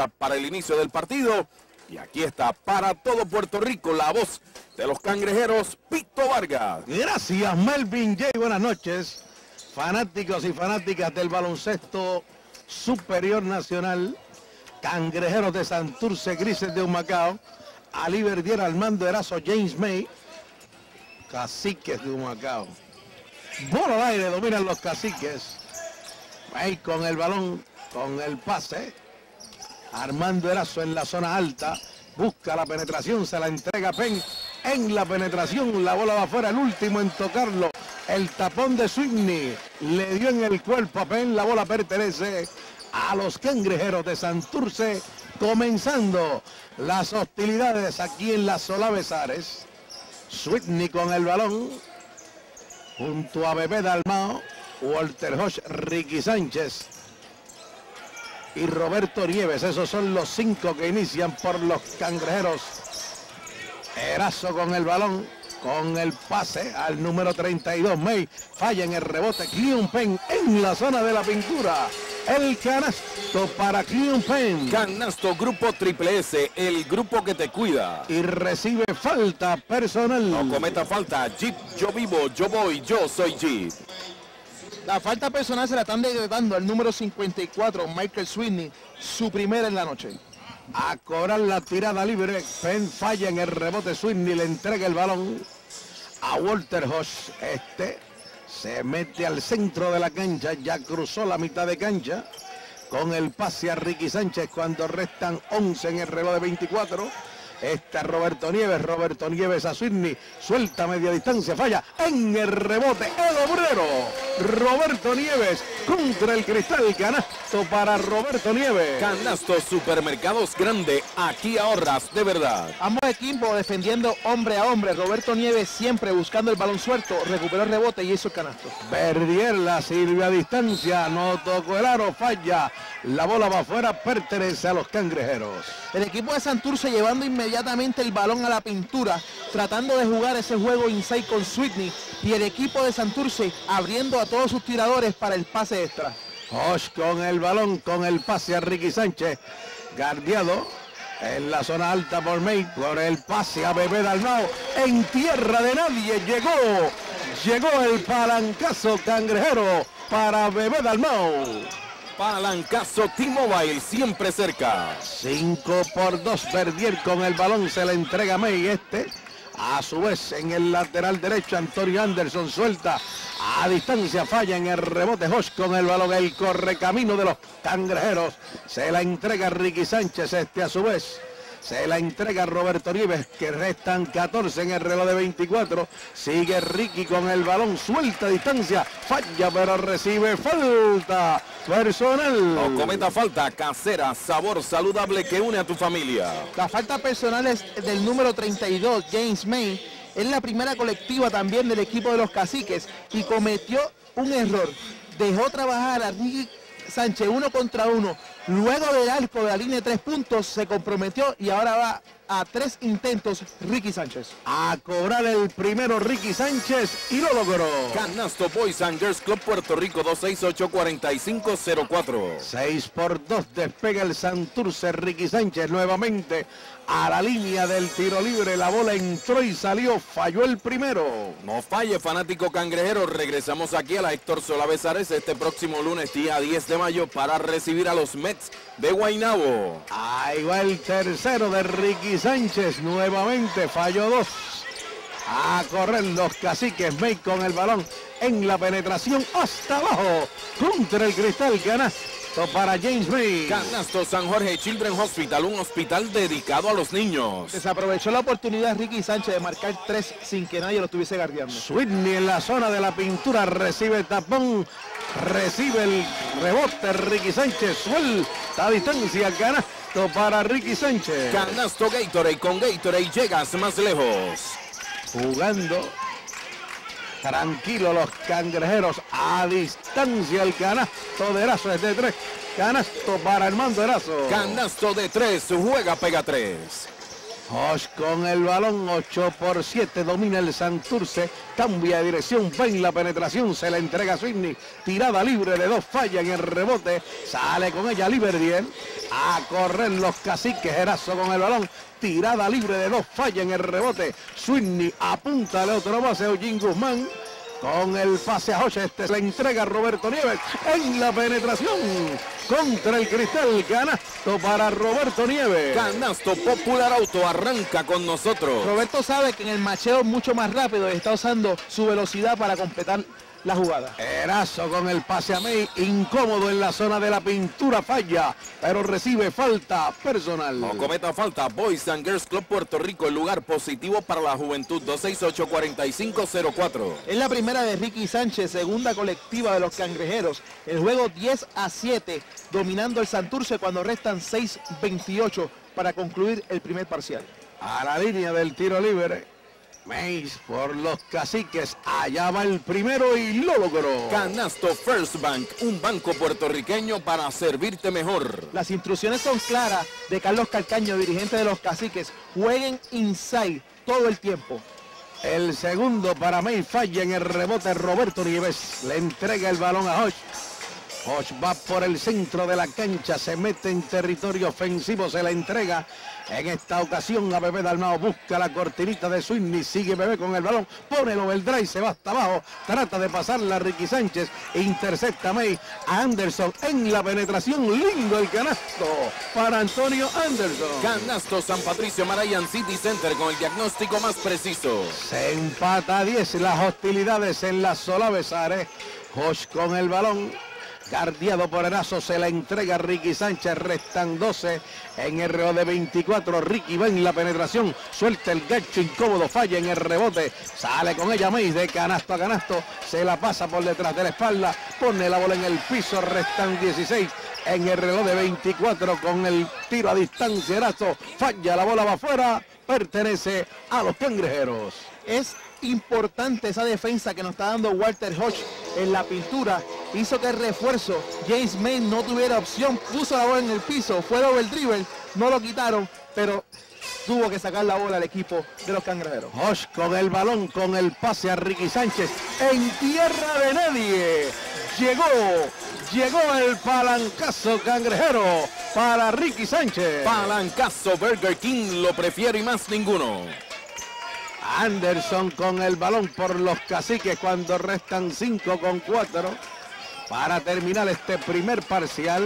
lista para el inicio del partido. Y aquí está para todo Puerto Rico la voz de los Cangrejeros, Pito Vargas. Gracias, Melvin J. Buenas noches, fanáticos y fanáticas del baloncesto superior nacional. Cangrejeros de Santurce, Grises de Humacao, Ali Verdier, Armando Erazo, James May. Caciques de Humacao. Bola al aire, dominan los Caciques. May con el balón, con el pase. Armando Erazo en la zona alta. Busca la penetración, se la entrega Penn. En la penetración, la bola va afuera, el último en tocarlo. El tapón de Sweeney le dio en el cuerpo a Penn. La bola pertenece a los Cangrejeros de Santurce. Comenzando las hostilidades aquí en la Solá Besares. Sweeney con el balón. Junto a Bebé Dalmao, Walter Hodge, Ricky Sánchez y Roberto Nieves. Esos son los 5 que inician por los Cangrejeros. Erazo con el balón, con el pase al número 32. May falla en el rebote. Cleon Penn en la zona de la pintura. El canasto para Cleon Penn. Canasto Grupo Triple S, el grupo que te cuida. Y recibe falta personal. No cometa falta. Jeep, yo vivo, yo voy, yo soy Jeep. La falta personal se la están decretando al número 54, Michael Sweeney, su primera en la noche. A cobrar la tirada libre. Penn falla en el rebote. Sweeney le entrega el balón a Walter Hodge. Se mete al centro de la cancha. Ya cruzó la mitad de cancha. Con el pase a Ricky Sánchez cuando restan 11 en el reloj de 24. Roberto Nieves a Sweeney, suelta a media distancia, falla en el rebote, el obrero, Roberto Nieves contra el cristal, canasto para Roberto Nieves. Canasto Supermercados Grande, aquí ahorras de verdad. Ambos equipos defendiendo hombre a hombre, Roberto Nieves siempre buscando el balón suelto, recuperó el rebote y hizo el canasto. Verdier la sirve a distancia, no tocó el aro, falla, la bola va afuera, pertenece a los Cangrejeros. El equipo de Santurce llevando inmediatamente el balón a la pintura, tratando de jugar ese juego inside con Sweeney, y el equipo de Santurce abriendo a todos sus tiradores para el pase extra. Hodge con el balón, con el pase a Ricky Sánchez, guardiado en la zona alta por May, por el pase a Bebé Dalmao, en tierra de nadie, llegó el palancazo cangrejero para Bebé Dalmao. Palancazo T-Mobile, siempre cerca. 5-2, Verdier con el balón, se le entrega a May. A su vez en el lateral derecho, Antonio Anderson suelta a distancia, falla en el rebote. Hodge con el balón, el correcamino de los Cangrejeros, se la entrega Ricky Sánchez. A su vez se la entrega Roberto Nieves, que restan 14 en el reloj de 24. Sigue Ricky con el balón, suelta a distancia, falla pero recibe falta personal. No cometa falta, casera, sabor saludable que une a tu familia. La falta personal es del número 32, James May. Es la primera colectiva también del equipo de los Caciques y cometió un error. Dejó trabajar a Ricky Sánchez 1 contra 1. Luego del arco de la línea de 3 puntos se comprometió y ahora va a 3 intentos Ricky Sánchez. A cobrar el primero Ricky Sánchez y lo logró. Canasto Boys and Girls Club Puerto Rico 268-4504. 6-2 despega el Santurce. Ricky Sánchez nuevamente a la línea del tiro libre. La bola entró y salió. Falló el primero. No falle, fanático cangrejero. Regresamos aquí a la Héctor Solá Besares este próximo lunes, día 10 de mayo, para recibir a los Mets de Guaynabo. Ahí va el tercero de Ricky Sánchez. Nuevamente falló 2. A correr los Caciques. May con el balón en la penetración hasta abajo. Contra el cristal, canasto para James May. Canasto San Jorge Children's Hospital, un hospital dedicado a los niños. Desaprovechó la oportunidad Ricky Sánchez de marcar 3 sin que nadie lo estuviese guardiando. Sweeney en la zona de la pintura, recibe el tapón, recibe el rebote. Ricky Sánchez suelta a distancia, canasto para Ricky Sánchez. Canasto Gatorade, con Gatorade llegas más lejos. Jugando tranquilo los Cangrejeros, a distancia el canasto de Erazo es de 3. Canasto para Armando Erazo. Canasto de 3, juega, pega 3. Hosh con el balón, 8-7, domina el Santurce, cambia de dirección, va en la penetración, se la entrega a Sweeney, tirada libre de 2, falla en el rebote, sale con ella Liberdiel, a correr los Caciques, Erazo con el balón, tirada libre de 2, falla en el rebote, Sweeney apunta al otro base, Eugene Guzmán, con el pase a Hosh, se le entrega a Roberto Nieves en la penetración contra el cristal, canasto para Roberto Nieves. Canasto Popular Auto arranca con nosotros. Roberto sabe que en el macheo es mucho más rápido y está usando su velocidad para completar la jugada. Erazo con el pase a May, incómodo en la zona de la pintura, falla, pero recibe falta personal. No cometa falta, Boys and Girls Club Puerto Rico, el lugar positivo para la juventud, 268-4504. Es la primera de Ricky Sánchez, segunda colectiva de los Cangrejeros. El juego 10-7, dominando el Santurce cuando restan 6:28 para concluir el primer parcial. A la línea del tiro libre. Mays por los Caciques, allá va el primero y lo logró. Canasto First Bank, un banco puertorriqueño para servirte mejor. Las instrucciones son claras de Carlos Calcaño, dirigente de los Caciques. Jueguen inside todo el tiempo. El segundo para May, falla en el rebote, Roberto Nieves le entrega el balón a Hosh. Hosh va por el centro de la cancha, se mete en territorio ofensivo, se la entrega en esta ocasión a Bebé Dalmao, busca la cortinita de Sweeney, sigue Bebé con el balón, pone el overdrive, se va hasta abajo, trata de pasarla a Ricky Sánchez, intercepta a May, a Anderson en la penetración, lindo el canasto para Antonio Anderson. Canasto San Patricio Marayan City Center con el diagnóstico más preciso. Se empata a 10 las hostilidades en la Solabe Sare. Hosh con el balón, guardiado por Erazo, se la entrega a Ricky Sánchez, restan 12 en el reloj de 24, Ricky va en la penetración, suelta el gancho incómodo, falla en el rebote, sale con ella Mays de canasto a canasto, se la pasa por detrás de la espalda, pone la bola en el piso, restan 16 en el reloj de 24 con el tiro a distancia, Erazo falla, la bola va afuera, pertenece a los Cangrejeros. Es importante esa defensa que nos está dando Walter Hodge en la pintura. Hizo que el refuerzo James May no tuviera opción, puso la bola en el piso, fue doble dribble, no lo quitaron, pero tuvo que sacar la bola al equipo de los Cangrejeros. Hodge con el balón, con el pase a Ricky Sánchez en tierra de nadie. Llegó el palancazo cangrejero para Ricky Sánchez. Palancazo Burger King, lo prefiero y más ninguno. Anderson con el balón por los Caciques cuando restan 5:4 para terminar este primer parcial.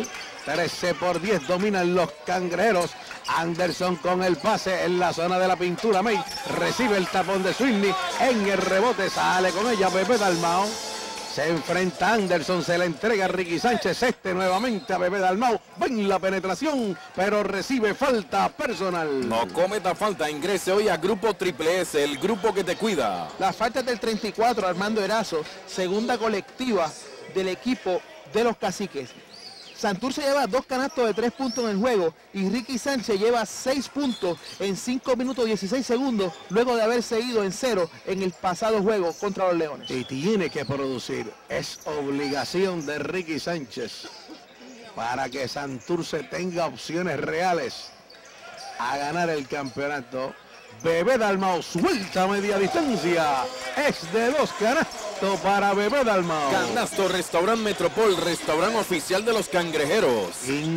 13-10 dominan los Cangrejeros. Anderson con el pase en la zona de la pintura. May recibe el tapón de Sweeney, en el rebote sale con ella Bebé Dalmao. Se enfrenta a Anderson, se la entrega a Ricky Sánchez, nuevamente a Bebé Dalmau, va en la penetración, pero recibe falta personal. No cometa falta, ingrese hoy a Grupo Triple S, el grupo que te cuida. La falta del 34, Armando Erazo, segunda colectiva del equipo de los Caciques. Santurce lleva 2 canastos de 3 puntos en el juego y Ricky Sánchez lleva 6 puntos en 5 minutos 16 segundos luego de haberse ido en 0 en el pasado juego contra los Leones. Y tiene que producir, es obligación de Ricky Sánchez para que Santurce tenga opciones reales a ganar el campeonato. Bebé Dalmau suelta a media distancia, es de 2 canastos para Bebé Dalmau. Canasto Restaurant Metropol, restaurante oficial de los Cangrejeros.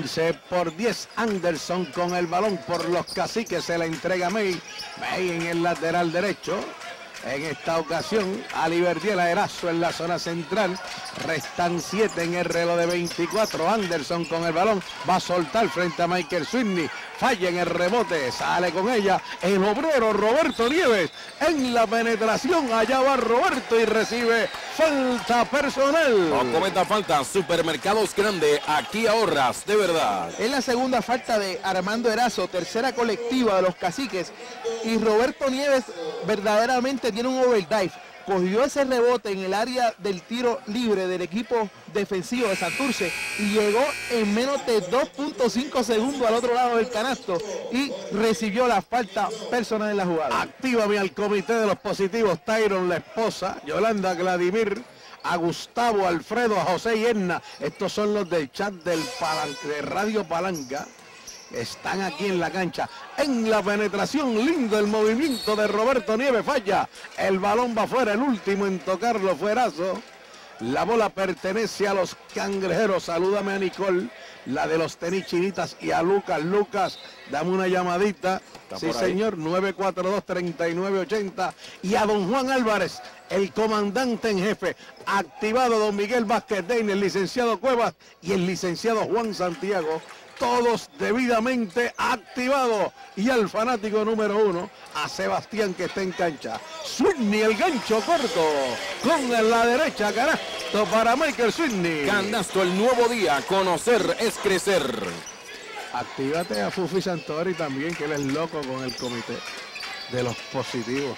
15-10, Anderson con el balón por los Caciques, se la entrega a May en el lateral derecho. En esta ocasión, a Liberdiel Erazo en la zona central. Restan 7 en el reloj de 24. Anderson con el balón. Va a soltar frente a Michael Sweeney. Falla en el rebote. Sale con ella el obrero Roberto Nieves. En la penetración, allá va Roberto y recibe falta personal. No cometa falta, Supermercados Grande. Aquí ahorras, de verdad. Es la segunda falta de Armando Erazo, tercera colectiva de los Caciques. Y Roberto Nieves verdaderamente tiene un overdrive. Cogió ese rebote en el área del tiro libre del equipo defensivo de Santurce y llegó en menos de 2.5 segundos al otro lado del canasto y recibió la falta personal en la jugada. Actívame al comité de los positivos, Tyron, la esposa, Yolanda, Vladimir, a Gustavo, Alfredo, a José y Edna. Estos son los del chat de Radio Palanca. están aquí en la cancha. En la penetración, lindo el movimiento de Roberto Nieves, falla. El balón va fuera, el último en tocarlo, fuerazo. La bola pertenece a los Cangrejeros. Salúdame a Nicole, la de los tenis chinitas, y a Lucas. Lucas, dame una llamadita. Sí, señor, 942-3980. Y a don Juan Álvarez, el comandante en jefe. Activado don Miguel Vázquez Deine, el licenciado Cuevas y el licenciado Juan Santiago. Todos debidamente activados. Y al fanático número 1, a Sebastián, que está en cancha. Swinny, el gancho corto. Con la derecha, canasto para Michael Swinny. Canasto, el nuevo día. Conocer es crecer. Actívate a Fufi Santori también, que él es loco con el comité de los positivos.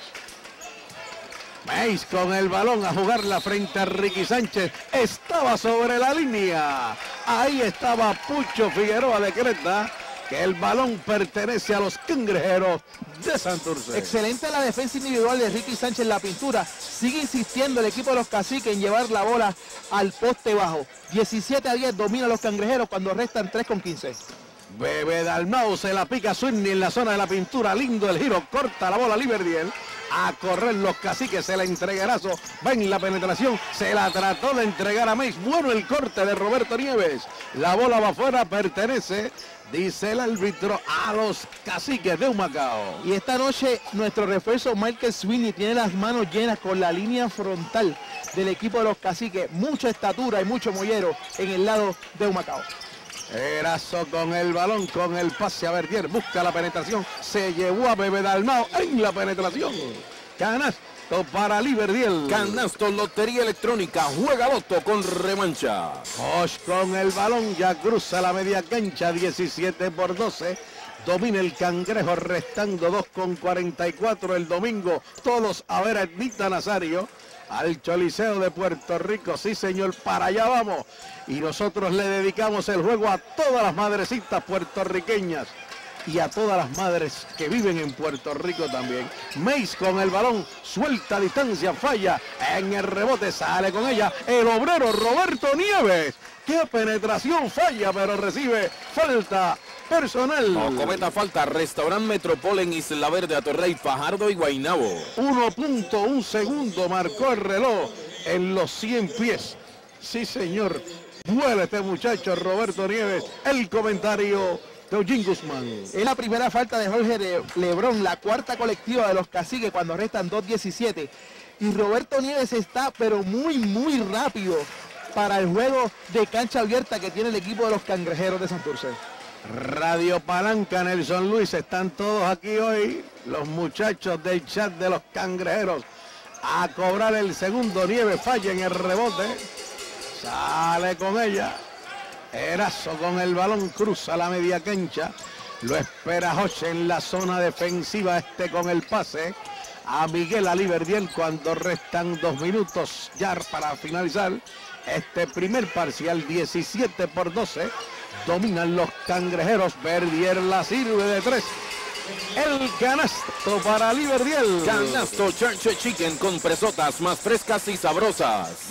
Mays con el balón a jugarla frente a Ricky Sánchez. Estaba sobre la línea. Ahí estaba Pucho Figueroa de Creta, que el balón pertenece a los Cangrejeros de Santurce. Excelente la defensa individual de Ricky Sánchez en la pintura. Sigue insistiendo el equipo de los Caciques en llevar la bola al poste bajo. 17-10 domina los Cangrejeros cuando restan 3:15. Bebe Dalmau se la pica Swinny en la zona de la pintura. Lindo el giro, corta la bola Liberdiel. A correr los Caciques, se la entregará. Va en la penetración, se la trató de entregar a Mays. Bueno el corte de Roberto Nieves. La bola va afuera, pertenece, dice el árbitro, a los Caciques de Humacao. Y esta noche nuestro refuerzo Michael Swinny tiene las manos llenas con la línea frontal del equipo de los Caciques. Mucha estatura y mucho mollero en el lado de Humacao. Erazo con el balón, con el pase a Verdier, busca la penetración, se llevó a Bebe Dalmau en la penetración. Canasto para Liberdiel. Canasto, Lotería Electrónica, juega loto con revancha. Bosch con el balón, ya cruza la media cancha, 17-12. Domina el Cangrejo, restando 2:44 el domingo. Todos a ver a Ednita Nazario. Al Choliseo de Puerto Rico, sí señor, para allá vamos. Y nosotros le dedicamos el juego a todas las madrecitas puertorriqueñas y a todas las madres que viven en Puerto Rico también. Mays con el balón, suelta a distancia, falla en el rebote, sale con ella el obrero Roberto Nieves. ¡Qué penetración! Falla, pero recibe falta personal. No cometa falta. Restaurante Metropol en Isla Verde, Atorrey, Fajardo y Guaynabo. 1.1 segundo marcó el reloj en los 100 pies. Sí, señor. Vuela este muchacho Roberto Nieves. El comentario de Eugene Guzmán. Es la primera falta de Jorge Lebrón, la cuarta colectiva de los Caciques cuando restan 2:17. Y Roberto Nieves está pero muy rápido para el juego de cancha abierta que tiene el equipo de los Cangrejeros de Santurce. Radio Palanca, Nelson Luis, están todos aquí hoy, los muchachos del chat de los Cangrejeros, a cobrar el segundo. Nieves falla en el rebote, sale con ella, Erazo con el balón, cruza la media cancha, lo espera Joche en la zona defensiva, con el pase a Miguel Aliverdiel cuando restan 2 minutos ya para finalizar este primer parcial. 17-12. Dominan los Cangrejeros. Verdier la sirve de 3. El canasto para Liberdiel. Canasto Church Chicken con presotas más frescas y sabrosas.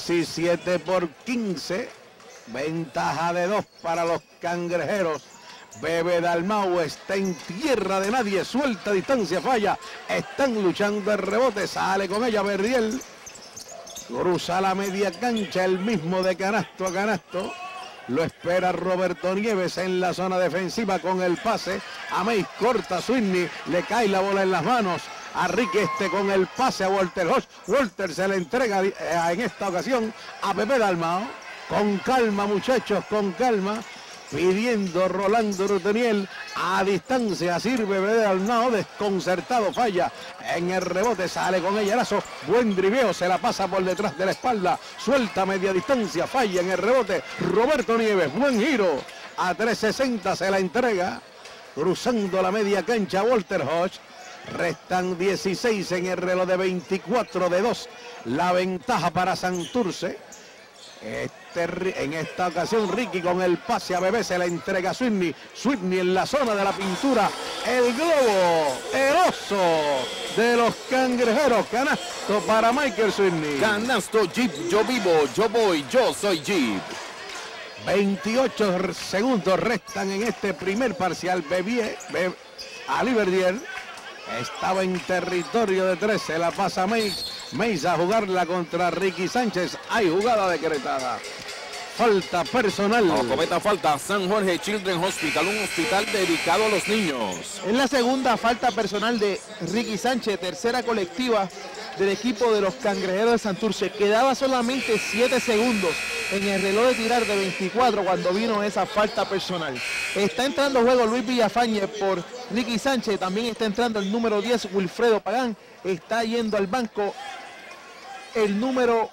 17-15. Ventaja de 2 para los Cangrejeros. Bebe Dalmau está en tierra de nadie. Suelta distancia, falla. Están luchando el rebote. Sale con ella Verdiel. Cruza la media cancha, el mismo de canasto a canasto. Lo espera Roberto Nieves en la zona defensiva con el pase. A Mays, corta Swinny, le cae la bola en las manos. A Ricky con el pase a Walter Hodge. Walter se le entrega en esta ocasión a Pepe Dalmau. Con calma, muchachos, con calma. Pidiendo Rolando Ruteniel a distancia, sirve Bebe Dalmau, desconcertado, falla en el rebote, sale con ella Erazo, buen driveo, se la pasa por detrás de la espalda, suelta media distancia, falla en el rebote, Roberto Nieves, buen giro, a 3.60 se la entrega, cruzando la media cancha Walter Hodge. Restan 16 en el reloj de 24-2, la ventaja para Santurce. En esta ocasión Ricky con el pase a Bebé, se la entrega a Swinny. Swinny en la zona de la pintura. El globo, el oso de los Cangrejeros. Canasto para Michael Swinny. Canasto Jeep, yo vivo, yo voy, yo soy Jeep. 28 segundos restan en este primer parcial. Ali Verdier estaba en territorio de 13. La pasa Mays a jugarla contra Ricky Sánchez. Hay jugada decretada. Falta personal. No cometa falta. San Jorge Children's Hospital, un hospital dedicado a los niños. Es la segunda falta personal de Ricky Sánchez, tercera colectiva del equipo de los Cangrejeros de Santurce. Quedaba solamente 7 segundos en el reloj de tirar de 24 cuando vino esa falta personal. Está entrando en juego Luis Villafañe por Ricky Sánchez. También está entrando el número 10, Wilfredo Pagán. Está yendo al banco el número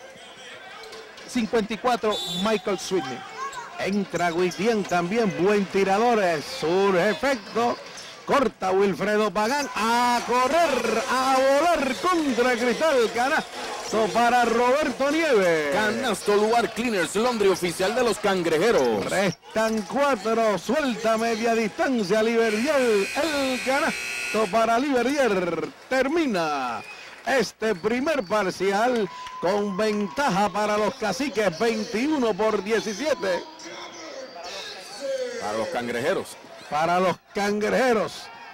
54, Michael Sweeney. Entra Guitien también, buen tirador. Surge efecto. Corta Wilfredo Pagán a correr, a volar contra el cristal. Canasto para Roberto Nieves. Canasto Luar Cleaners, Londres, oficial de los Cangrejeros. Restan 4, suelta media distancia Liberdier. El canasto para Liberdier. Termina este primer parcial con ventaja para los Caciques, 21-17. Para los Cangrejeros. Para los Cangrejeros,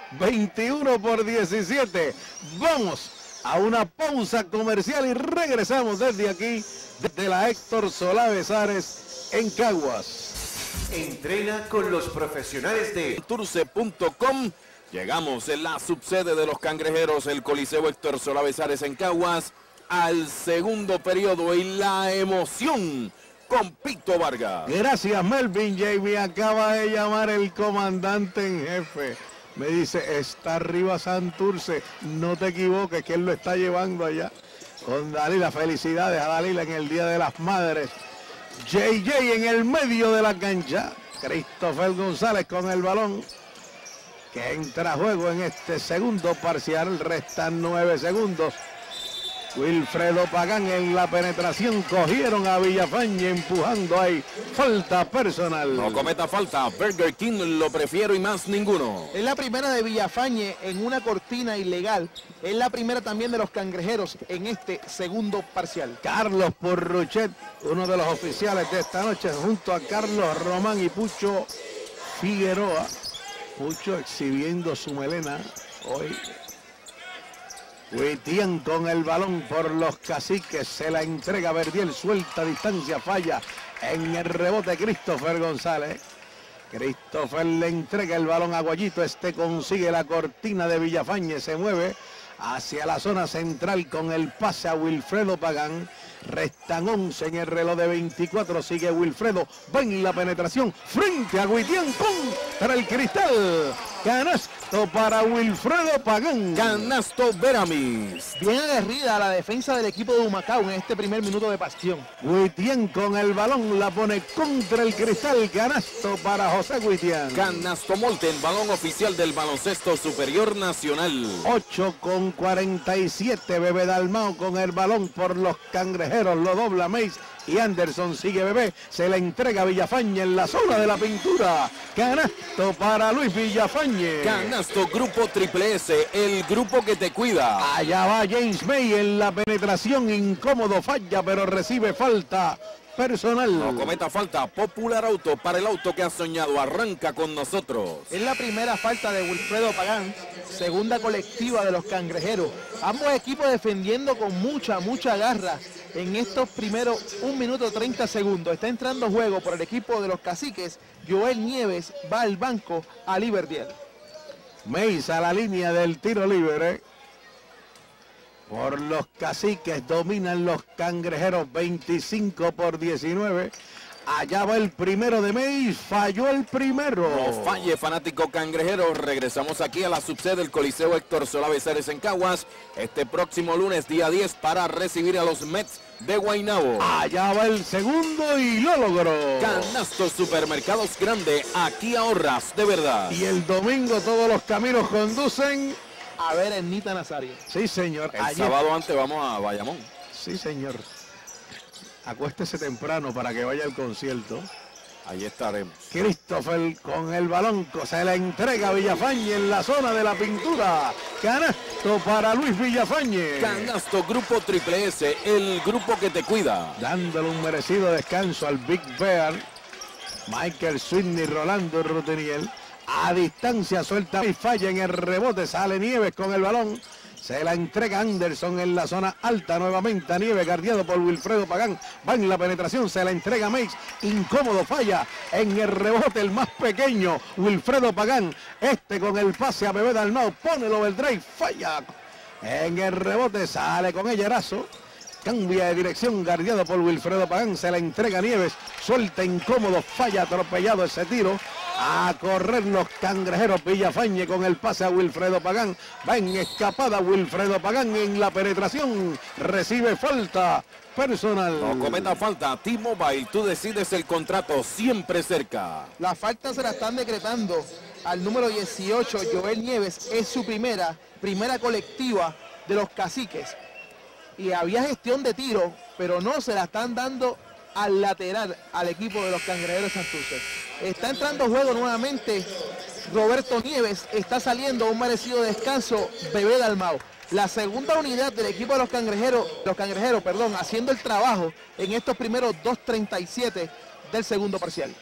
21-17. Vamos a una pausa comercial y regresamos desde aquí, desde la Héctor Solá Besares en Caguas. Entrena con los profesionales de Turce.com. Llegamos en la subsede de los Cangrejeros, el Coliseo Héctor Solá Besares en Caguas, al segundo periodo y la emoción con Pito Vargas. Gracias, Melvin J. Me acaba de llamar el comandante en jefe. Me dice, está arriba Santurce. No te equivoques, que él lo está llevando allá. Con Dalila, felicidades a Dalila en el Día de las Madres. JJ en el medio de la cancha. Christopher González con el balón, que entra a juego en este segundo parcial. Restan 9 segundos. Wilfredo Pagán en la penetración. Cogieron a Villafañe empujando ahí. Falta personal. No cometa falta. Burger King, lo prefiero y más ninguno. Es la primera de Villafañe en una cortina ilegal. Es la primera también de los Cangrejeros en este segundo parcial. Carlos Porruchet, uno de los oficiales de esta noche, junto a Carlos Román y Pucho Figueroa. Pucho exhibiendo su melena hoy. Guitien con el balón por los Caciques, se la entrega Verdiel, suelta distancia, falla en el rebote Christopher González. Christopher le entrega el balón a Guayito, consigue la cortina de Villafañe, se mueve hacia la zona central con el pase a Wilfredo Pagán. Restan 11 en el reloj de 24, sigue Wilfredo, va en la penetración frente a Guitien contra el cristal. Canasto para Wilfredo Pagán. Canasto Veramis. Bien aguerrida la defensa del equipo de Humacao en este primer minuto de pasión. Guitien con el balón, la pone contra el cristal. Canasto para José Guitien. Canasto Molten, balón oficial del baloncesto superior nacional. 8:47, Bebé Dalmao con el balón por los Cangrejeros. Lo dobla Mays y Anderson, sigue Bebé, se le entrega a Villafañe en la zona de la pintura. Canasto para Luis Villafañe. Canasto Grupo Triple S, el grupo que te cuida. Allá va James May en la penetración, incómodo, falla, pero recibe falta personal. No cometa falta. Popular Auto, para el auto que has soñado, arranca con nosotros. Es la primera falta de Wilfredo Pagán, segunda colectiva de los Cangrejeros. Ambos equipos defendiendo con mucha garra en estos primeros 1 minuto 30 segundos. Está entrando en juego por el equipo de los Caciques. Joel Nieves va al banco a Liberdiel. Mays a la línea del tiro libre. Por los Caciques dominan los Cangrejeros 25-19. Allá va el primero de Mays, falló el primero. No falle, fanático cangrejero. Regresamos aquí a la subsede del Coliseo Héctor Solá Besares en Caguas este próximo lunes, día 10, para recibir a los Mets de Guaynabo. Allá va el segundo y lo logró. Canasto Supermercados Grande, aquí ahorras de verdad. Y el domingo todos los caminos conducen a ver Ernita Nazario. Sí, señor. El sábado antes vamos a Bayamón. Sí, señor. Acuéstese temprano para que vaya al concierto. Allí estaremos. Christopher con el balón, se la entrega a Villafañe en la zona de la pintura. Canasto para Luis Villafañe. Canasto Grupo Triple S, el grupo que te cuida. Dándole un merecido descanso al Big Bear. Michael Sweeney, Rolando Ruteniel. A distancia suelta y falla en el rebote. Sale Nieves con el balón. Se la entrega Anderson en la zona alta nuevamente a Nieves, guardiado por Wilfredo Pagán. Va en la penetración, se la entrega Meix. Incómodo, falla en el rebote el más pequeño, Wilfredo Pagán. Con el pase a Bebé Dalmau, pone el overdrive, falla. En el rebote sale con ella Erazo. Cambia de dirección, guardiado por Wilfredo Pagán. Se la entrega a Nieves, suelta incómodo, falla, atropellado ese tiro. A correr los cangrejeros. Villafañe con el pase a Wilfredo Pagán. Va en escapada Wilfredo Pagán en la penetración. Recibe falta personal. No cometa falta. T-Mobile, tú decides el contrato, siempre cerca. La falta se la están decretando al número 18, Joel Nieves. Es su primera colectiva de los Caciques. Y había gestión de tiro, pero no se la están dando al lateral al equipo de los Cangrejeros de Santurce. Está entrando juego nuevamente Roberto Nieves, está saliendo un merecido descanso Bebé Dalmau. La segunda unidad del equipo de los cangrejeros, haciendo el trabajo en estos primeros 2:37 del segundo parcial.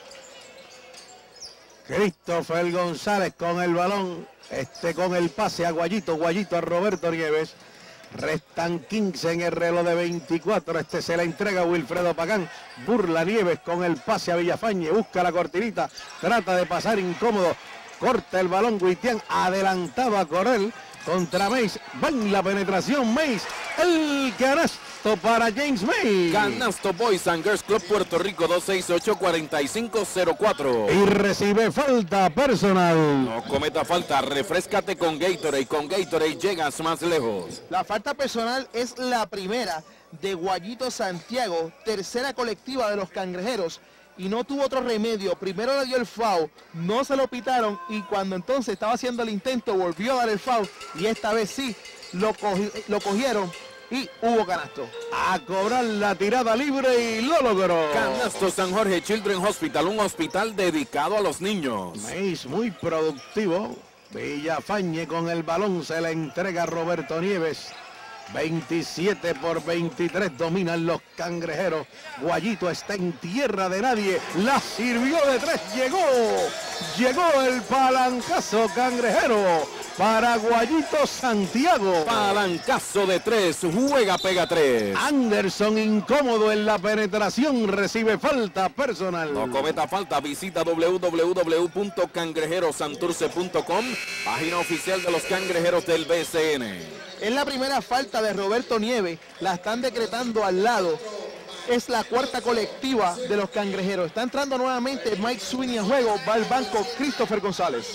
Christopher González con el balón, con el pase a Guayito a Roberto Nieves. Restan 15 en el reloj de 24. Se la entrega a Wilfredo Pagán. Burla Nieves con el pase a Villafañe. Busca la cortinita. Trata de pasar incómodo. Corta el balón Guitián. Adelantado a Corel contra Meis. Va en la penetración Meis. El canasto para James Meis. Canasto Boys and Girls Club Puerto Rico 268-4504. Y recibe falta personal. No cometa falta, refréscate con Gatorade. Con Gatorade llegas más lejos. La falta personal es la primera de Guayito Santiago, tercera colectiva de los cangrejeros. Y no tuvo otro remedio. Primero le dio el foul, no se lo pitaron. Y cuando entonces estaba haciendo el intento, volvió a dar el foul. Y esta vez sí, lo cogieron. Y hubo canasto. A cobrar la tirada libre y lo logró. Canasto San Jorge Children's Hospital, un hospital dedicado a los niños. Meis muy productivo. Villafañe con el balón se la entrega a Roberto Nieves. 27-23 dominan los cangrejeros. Guayito está en tierra de nadie. La sirvió de tres. Llegó el palancazo cangrejero para Guayito Santiago. Palancazo de tres. Juega, pega tres. Anderson incómodo en la penetración. Recibe falta personal. No cometa falta. Visita www.cangrejerosanturce.com, página oficial de los cangrejeros del BCN. Es la primera falta de Roberto Nieves, la están decretando al lado. Es la cuarta colectiva de los cangrejeros. Está entrando nuevamente Mike Sweeney a juego, va al banco Christopher González.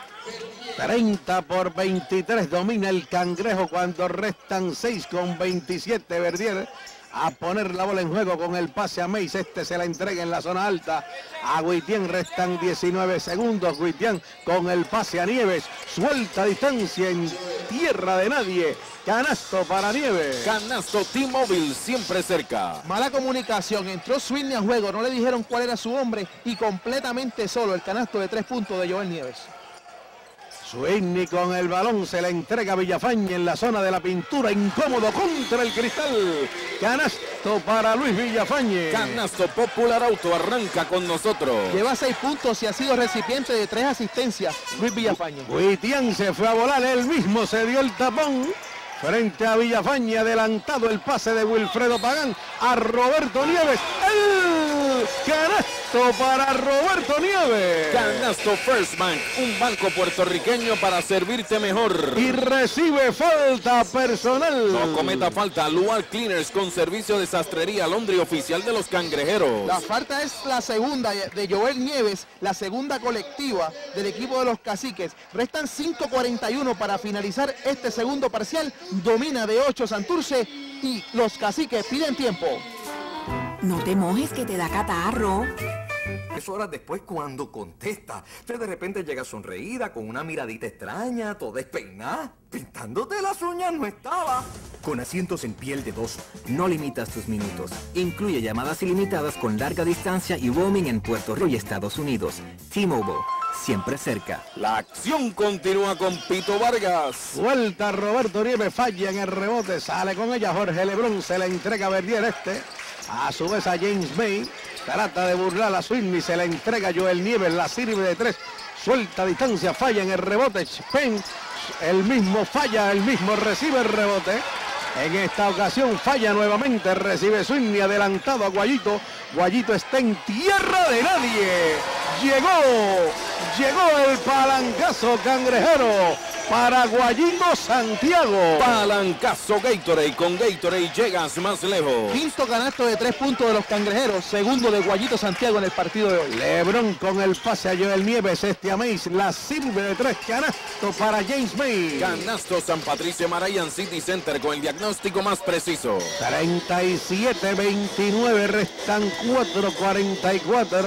30-23 domina el cangrejo cuando restan 6:27. Verdier a poner la bola en juego con el pase a Meis. Se la entrega en la zona alta a Guitián. Restan 19 segundos. Guitián con el pase a Nieves. Suelta distancia en tierra de nadie. Canasto para Nieves. Canasto T-Mobile, siempre cerca. Mala comunicación. Entró Sweeney a juego. No le dijeron cuál era su hombre. Y completamente solo el canasto de 3 puntos de Joel Nieves. Sweeney con el balón, se la entrega a Villafañe en la zona de la pintura, incómodo contra el cristal. Canasto para Luis Villafañe. Canasto Popular Auto arranca con nosotros. Lleva 6 puntos y ha sido recipiente de 3 asistencias, Luis Villafañe. Guitián se fue a volar, él mismo se dio el tapón. Frente a Villafañe, adelantado el pase de Wilfredo Pagán a Roberto Nieves. ¡El canasto para Roberto Nieves! Canasto First Bank, un banco puertorriqueño para servirte mejor. Y recibe falta personal. No cometa falta. Luar Cleaners con servicio de sastrería, Londres oficial de los cangrejeros. La falta es la segunda de Joel Nieves, la segunda colectiva del equipo de los caciques. Restan 5:41 para finalizar este segundo parcial. Domina de 8 Santurce y los caciques piden tiempo. No te mojes que te da catarro. Es horas después cuando contesta. Usted de repente llega sonreída, con una miradita extraña, toda despeinada. Pintándote las uñas no estaba. Con asientos en piel de 2, no limitas tus minutos. Incluye llamadas ilimitadas con larga distancia y roaming en Puerto Rico y Estados Unidos. T-Mobile, siempre cerca. La acción continúa con Pito Vargas. Suelta Roberto Nieves, falla en el rebote, sale con ella Jorge Lebrón, se la entrega a Verdier. A su vez a James May. Trata de burlar a Sweeney. Se la entrega a Joel Nieves. La sirve de 3. Suelta a distancia. Falla en el rebote. Penn. El mismo falla. El mismo recibe el rebote. En esta ocasión falla nuevamente. Recibe Sweeney. Adelantado a Guayito. Guayito está en tierra de nadie. Llegó el palancazo cangrejero para Guayito Santiago. Palancazo Gatorade. Con Gatorade llegas más lejos. Quinto canasto de 3 puntos de los cangrejeros. Segundo de Guayito Santiago en el partido de hoy. LeBron con el pase a Joel Nieves. A Mays la sirve de 3. Canasto para James May. Canasto San Patricio Marayan City Center con el diagnóstico más preciso. 37-29. Restan 4:44.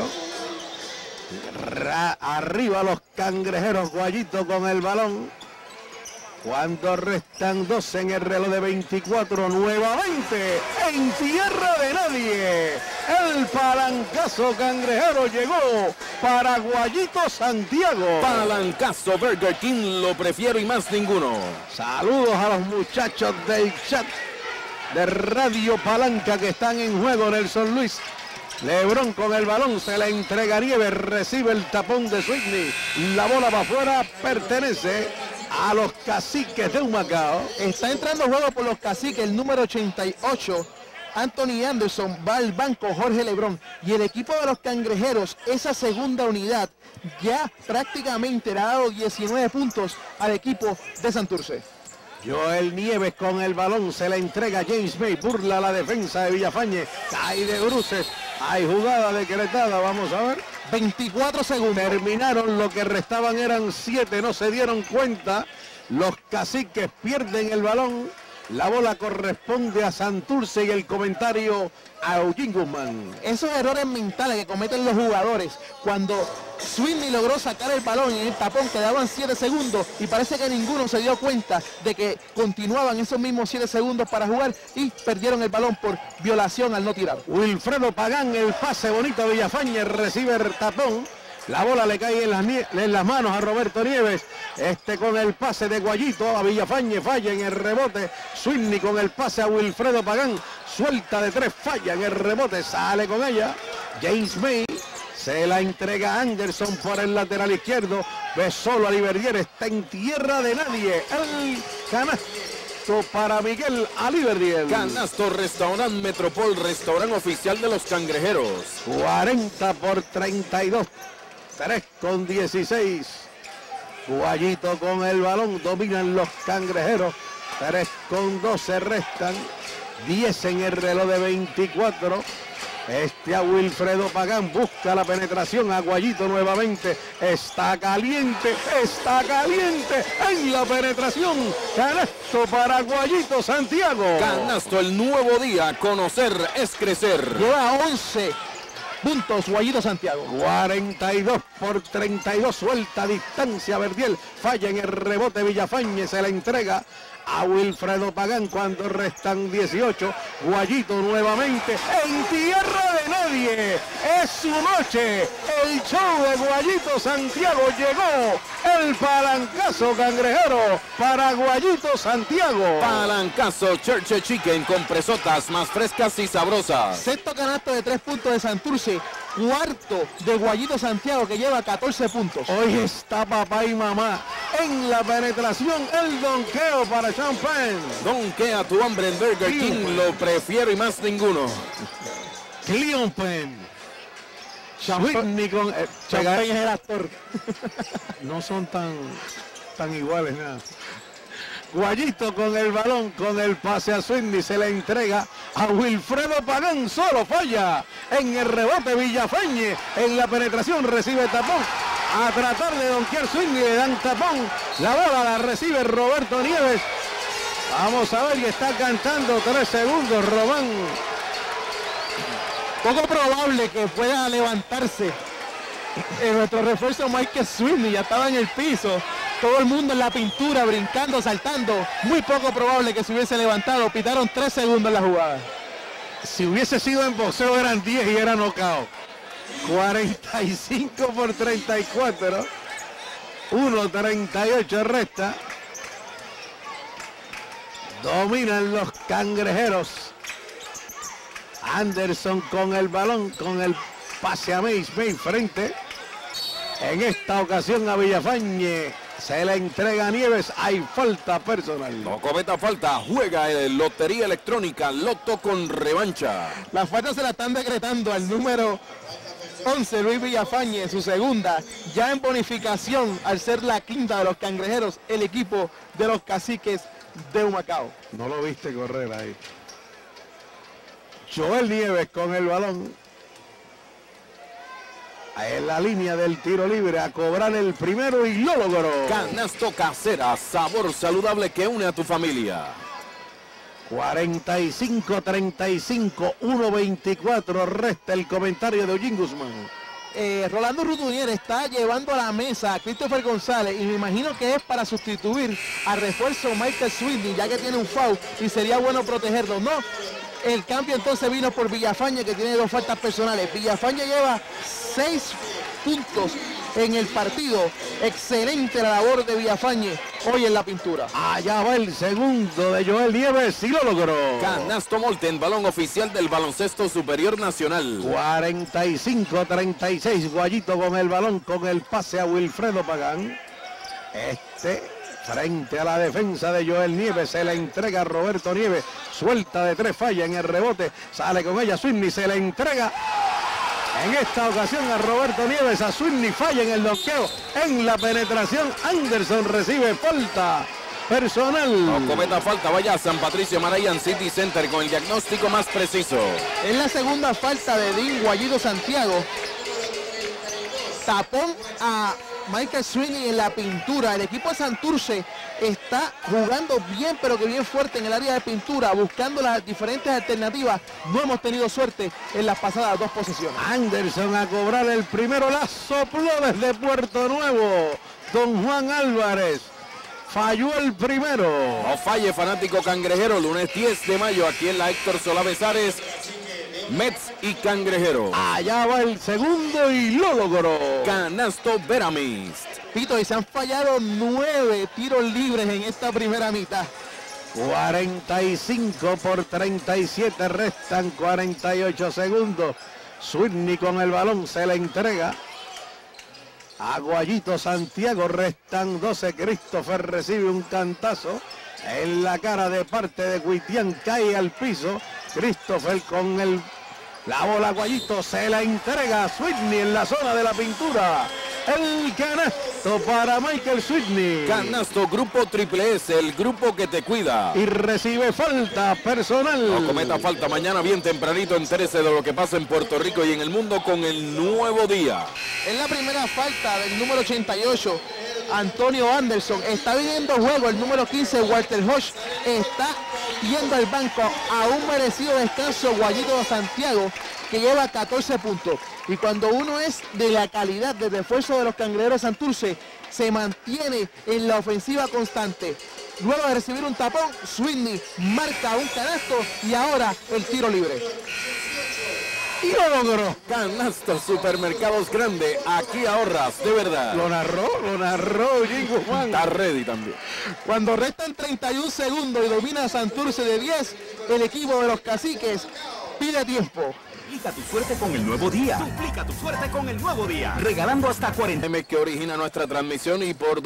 Arriba los cangrejeros. Guayito con el balón. Cuando restan 12 en el reloj de 24, nuevamente en tierra de nadie. El palancazo cangrejero llegó para Guayito Santiago. Palancazo Burger King, lo prefiero y más ninguno. Saludos a los muchachos del chat de Radio Palanca que están en juego. Nelson Luis. LeBron con el balón, se la entrega a Nieves, recibe el tapón de Sweeney. La bola va afuera, pertenece a los Caciques de Humacao. Está entrando a juego por los Caciques el número 88. Anthony Anderson va al banco Jorge LeBron. Y el equipo de los cangrejeros, esa segunda unidad, ya prácticamente le ha dado 19 puntos al equipo de Santurce. Joel Nieves con el balón, se la entrega a James May, burla la defensa de Villafañe, cae de bruces, hay jugada decretada, vamos a ver. 24 segundos. Terminaron, lo que restaban eran 7, no se dieron cuenta, los Caciques pierden el balón, la bola corresponde a Santurce y el comentario a Eugene Guzmán. Esos errores mentales que cometen los jugadores, cuando Sweeney logró sacar el balón y en el tapón quedaban 7 segundos y parece que ninguno se dio cuenta de que continuaban esos mismos 7 segundos para jugar y perdieron el balón por violación al no tirar. Wilfredo Pagán, el pase bonito a Villafañe, recibe el tapón. La bola le cae en las manos a Roberto Nieves. Con el pase de Guayito a Villafañe, falla en el rebote. Sweeney con el pase a Wilfredo Pagán. Suelta de 3, falla en el rebote, sale con ella. James May se la entrega a Anderson por el lateral izquierdo. Ve solo a Liverdier, está en tierra de nadie. El canasto para Miguel Aliverdier. Canasto Restaurant Metropol, restaurante oficial de los cangrejeros. 40-32. 3:16. Guayito con el balón, dominan los cangrejeros. 3:12 restan. 10 en el reloj de 24. A Wilfredo Pagán busca la penetración a Guayito nuevamente. Está caliente en la penetración. Canasto para Guayito Santiago. Canasto, el nuevo día, conocer es crecer. Lleva 11 puntos Guayito Santiago. 42-32, suelta a distancia Verdiel, falla en el rebote Villafañe, se la entrega a Wilfredo Pagán cuando restan 18. Guayito nuevamente en tierra de nadie. Es su noche. El show de Guayito Santiago llegó. El palancazo cangrejero para Guayito Santiago. Palancazo Church Chicken con presotas más frescas y sabrosas. Sexto canasto de 3 puntos de Santurce. Cuarto de Guayito Santiago que lleva 14 puntos. Hoy está papá y mamá en la penetración. El donqueo para Sean Penn. Donkea tu hambre en Burger King, lo prefiero y más ninguno. Cleon Penn. Sweeney con... Champagne es el actor. No son tan iguales, nada. Guayito con el balón, con el pase a Sweeney, se le entrega a Wilfredo Pagán, solo falla en el rebote Villafañe, en la penetración recibe tapón, a tratar de donkear Sweeney, le dan tapón, la bola la recibe Roberto Nieves, vamos a ver, y está cantando 3 segundos Román. Poco probable que pueda levantarse nuestro refuerzo Michael Sweeney, ya estaba en el piso. Todo el mundo en la pintura, brincando, saltando. Muy poco probable que se hubiese levantado. Pitaron 3 segundos en la jugada. Si hubiese sido en boxeo eran 10 y era knockout. 45-34. 1:38 resta. Dominan los cangrejeros. Anderson con el balón, con el pase a May frente. En esta ocasión a Villafañe se le entrega a Nieves. Hay falta personal. No cometa falta. Juega en Lotería Electrónica Loto con revancha. La falta se la están decretando al número 11, Luis Villafañe, su segunda, ya en bonificación al ser la quinta de los Cangrejeros, el equipo de los Caciques de Humacao. No lo viste correr ahí. Joel Nieves con el balón. En la línea del tiro libre a cobrar el primero y lo logró. Canasto Casera, sabor saludable que une a tu familia. 45-35, 1-24, resta el comentario de Eugene Guzmán. Rolando Rutunier está llevando a la mesa a Christopher González y me imagino que es para sustituir a refuerzo Michael Sweeney, ya que tiene un foul y sería bueno protegerlo. No, el cambio entonces vino por Villafañe, que tiene 2 faltas personales. Villafañe lleva 6 puntos en el partido. Excelente la labor de Villafañe hoy en la pintura. Allá va el segundo de Joel Nieves y lo logró. Canasto Molten, balón oficial del baloncesto superior nacional. 45-36, Guayito con el balón, con el pase a Wilfredo Pagán. Frente a la defensa de Joel Nieves, se la entrega a Roberto Nieves. Suelta de 3, falla en el rebote. Sale con ella Sweeney, se la entrega. En esta ocasión a Roberto Nieves, a Sweeney, falla en el bloqueo. En la penetración, Anderson recibe falta personal. No cometa falta, vaya a San Patricio Marayan City Center con el diagnóstico más preciso. Es la segunda falta de Dean Guayido Santiago. Tapón a Michael Sweeney en la pintura. El equipo de Santurce está jugando bien, pero que bien fuerte en el área de pintura, buscando las diferentes alternativas. No hemos tenido suerte en las pasadas 2 posesiones. Anderson a cobrar el primero, la sopló desde Puerto Nuevo. Don Juan Álvarez falló el primero. No falle, fanático cangrejero, lunes 10 de mayo aquí en la Héctor Solá Besares. Mets y Cangrejero. Allá va el segundo y lo logró. Canasto Veramist. Pito, y se han fallado 9 tiros libres en esta primera mitad. 45-37, restan 48 segundos. Sweeney con el balón, se le entrega a Guayito Santiago, restan 12. Christopher recibe un cantazo en la cara de parte de Guitián, cae al piso. Christopher con la bola, Guayito se la entrega a Sweeney en la zona de la pintura. El canasto para Michael Sweeney. Canasto Grupo Triple S, el grupo que te cuida. Y recibe falta personal. No cometa falta, mañana bien tempranito entérese de lo que pasa en Puerto Rico y en el mundo con el Nuevo Día. Es la primera falta del número 88, Antonio Anderson. Está viniendo juego el número 15, Walter Hodge. Está yendo al banco a un merecido descanso Guayito Santiago, que lleva 14 puntos. Y cuando uno es de la calidad de refuerzo de los Cangrejeros de Santurce, se mantiene en la ofensiva constante. Luego de recibir un tapón, Sweeney marca un canasto y ahora el tiro libre. Y lo logró. Canasto Supermercados Grande, aquí ahorras de verdad. Lo narró Eugene Guzmán. Está ready también. Cuando restan 31 segundos y domina Santurce de 10, el equipo de los Caciques pide tiempo. Duplica tu suerte con el Nuevo Día. Duplica tu suerte con el Nuevo Día. Regalando hasta 40. Que origina nuestra transmisión y por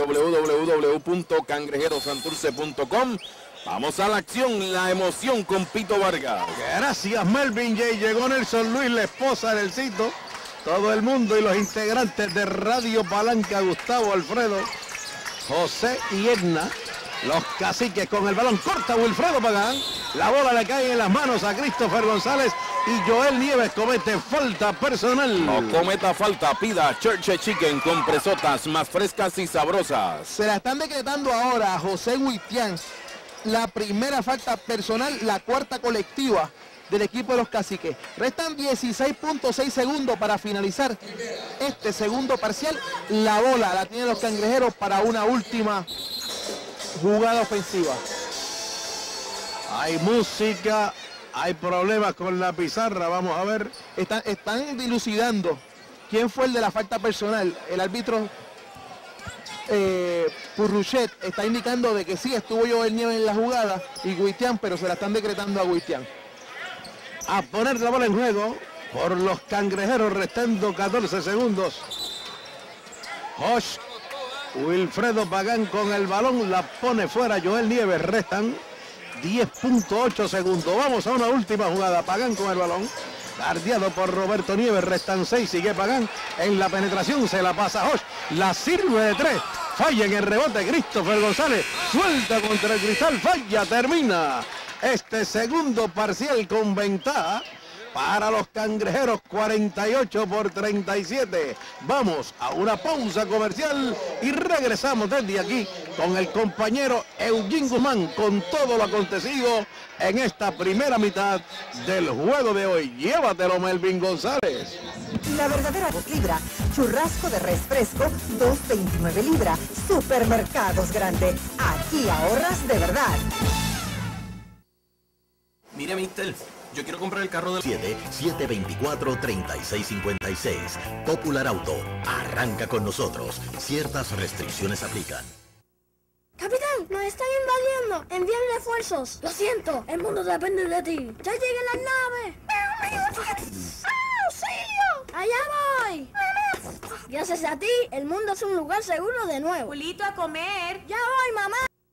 www.cangrejerosanturce.com. Vamos a la acción, la emoción con Pito Vargas. Gracias, Melvin J. Llegó Nelson Luis, la esposa del Cito. Todo el mundo y los integrantes de Radio Palanca, Gustavo, Alfredo, José y Edna. Los Caciques con el balón, corta Wilfredo Pagán. La bola le cae en las manos a Christopher González y Joel Nieves comete falta personal. No cometa falta, pida Church Chicken con presotas más frescas y sabrosas. Se la están decretando ahora a José Guitián. La primera falta personal, la cuarta colectiva del equipo de los Caciques. Restan 16.6 segundos para finalizar este segundo parcial. La bola la tienen los Cangrejeros para una última jugada ofensiva. Hay música, hay problemas con la pizarra, vamos a ver. Están dilucidando quién fue el de la falta personal. El árbitro Purruchet está indicando de que sí estuvo Joel Nieves en la jugada y Guitián, pero se la están decretando a Guitián. a poner la bola en juego por los Cangrejeros, restando 14 segundos. Josh Wilfredo Pagán con el balón, la pone fuera Joel Nieves, restan 10.8 segundos. Vamos a una última jugada. Pagán con el balón, guardiado por Roberto Nieves, restan 6, sigue Pagán en la penetración, se la pasa Josh, la sirve de 3, falla en el rebote Christopher González, suelta contra el cristal, falla, termina este segundo parcial con ventaja para los Cangrejeros, 48-37. Vamos a una pausa comercial y regresamos desde aquí con el compañero Eugene Guzmán con todo lo acontecido en esta primera mitad del juego de hoy. Llévatelo, Melvin González. La verdadera libra, churrasco de res fresco, 2.29 libra. Supermercados Grande, aquí ahorras de verdad. Mire, mister, yo quiero comprar el carro de 724-3656. Popular Auto. Arranca con nosotros. Ciertas restricciones aplican. Capitán, nos están invadiendo. Envían refuerzos. Lo siento, el mundo depende de ti. Ya llegan las naves. ¡Auxilio! ¡Allá voy! Gracias a ti, el mundo es un lugar seguro de nuevo. Julito, a comer. Ya voy, mamá.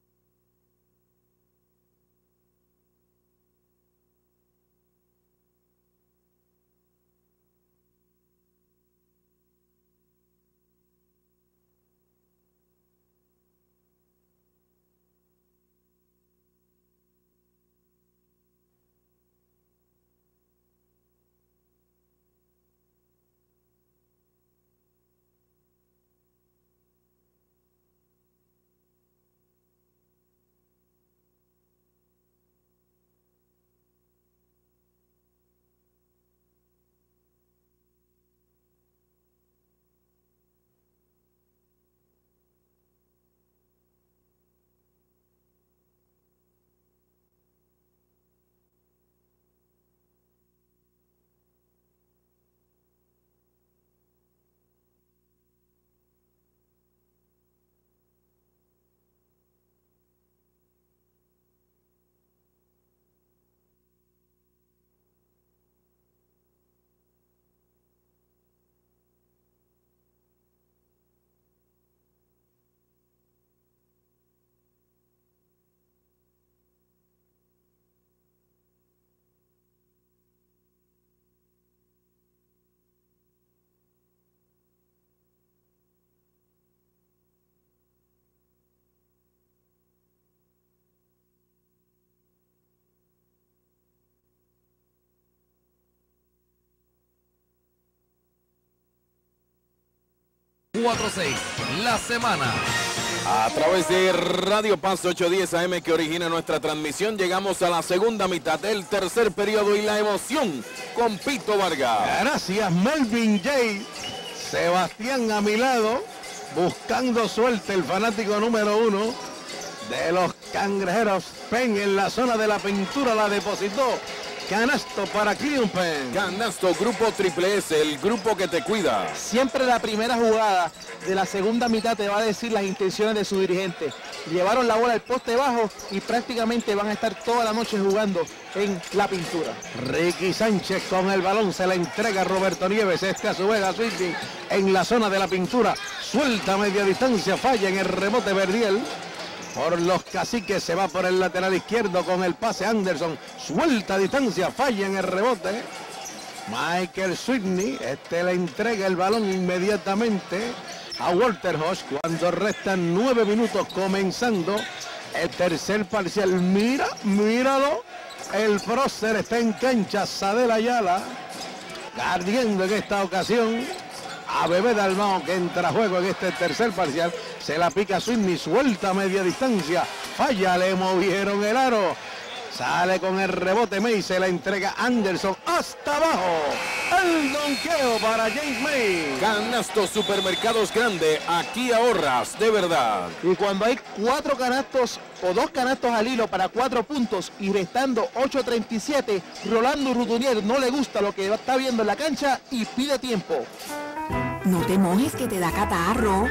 La semana. A través de Radio Paz 810 AM que origina nuestra transmisión, llegamos a la segunda mitad del tercer periodo y la emoción con Pito Vargas. Gracias, Melvin J. Sebastián a mi lado, buscando suerte, el fanático número 1 de los Cangrejeros. Penn en la zona de la pintura la depositó. Canasto para Cleon Penn. Canasto, Grupo Triple S, el grupo que te cuida. Siempre la primera jugada de la segunda mitad te va a decir las intenciones de su dirigente. Llevaron la bola al poste bajo y prácticamente van a estar toda la noche jugando en la pintura. Ricky Sánchez con el balón, se la entrega a Roberto Nieves. Este a su vez a Switching en la zona de la pintura. Suelta a media distancia, falla en el rebote Verdiel. Por los Caciques se va por el lateral izquierdo con el pase Anderson. Suelta a distancia, falla en el rebote. Michael Sweeney, le entrega el balón inmediatamente a Walter Hodge cuando restan 9 minutos comenzando el tercer parcial. Míralo. El prócer está en cancha, Sadel Ayala, guardiando en esta ocasión a Bebé Dalmao, que entra a juego en este tercer parcial. Se la pica Sweeney, suelta a media distancia, falla, le movieron el aro. Sale con el rebote May, se la entrega Anderson hasta abajo. El donqueo para James May. Canasto Supermercados Grande, aquí ahorras de verdad. Y cuando hay 4 canastos o 2 canastos al hilo para 4 puntos y restando 8:37, Rolando Rutunier no le gusta lo que está viendo en la cancha y pide tiempo. No te mojes que te da catarro.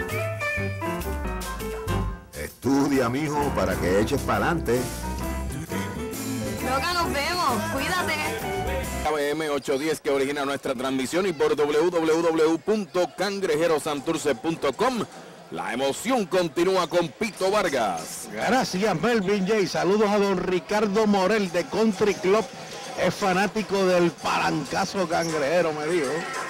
Estudia, mijo, para que eches para adelante. Loca, nos vemos. Cuídate. KBM 810 que origina nuestra transmisión y por www.cangrejerosanturce.com. La emoción continúa con Pito Vargas. Gracias, Melvin J. Saludos a don Ricardo Morel de Country Club. Es fanático del palancazo cangrejero, me dijo.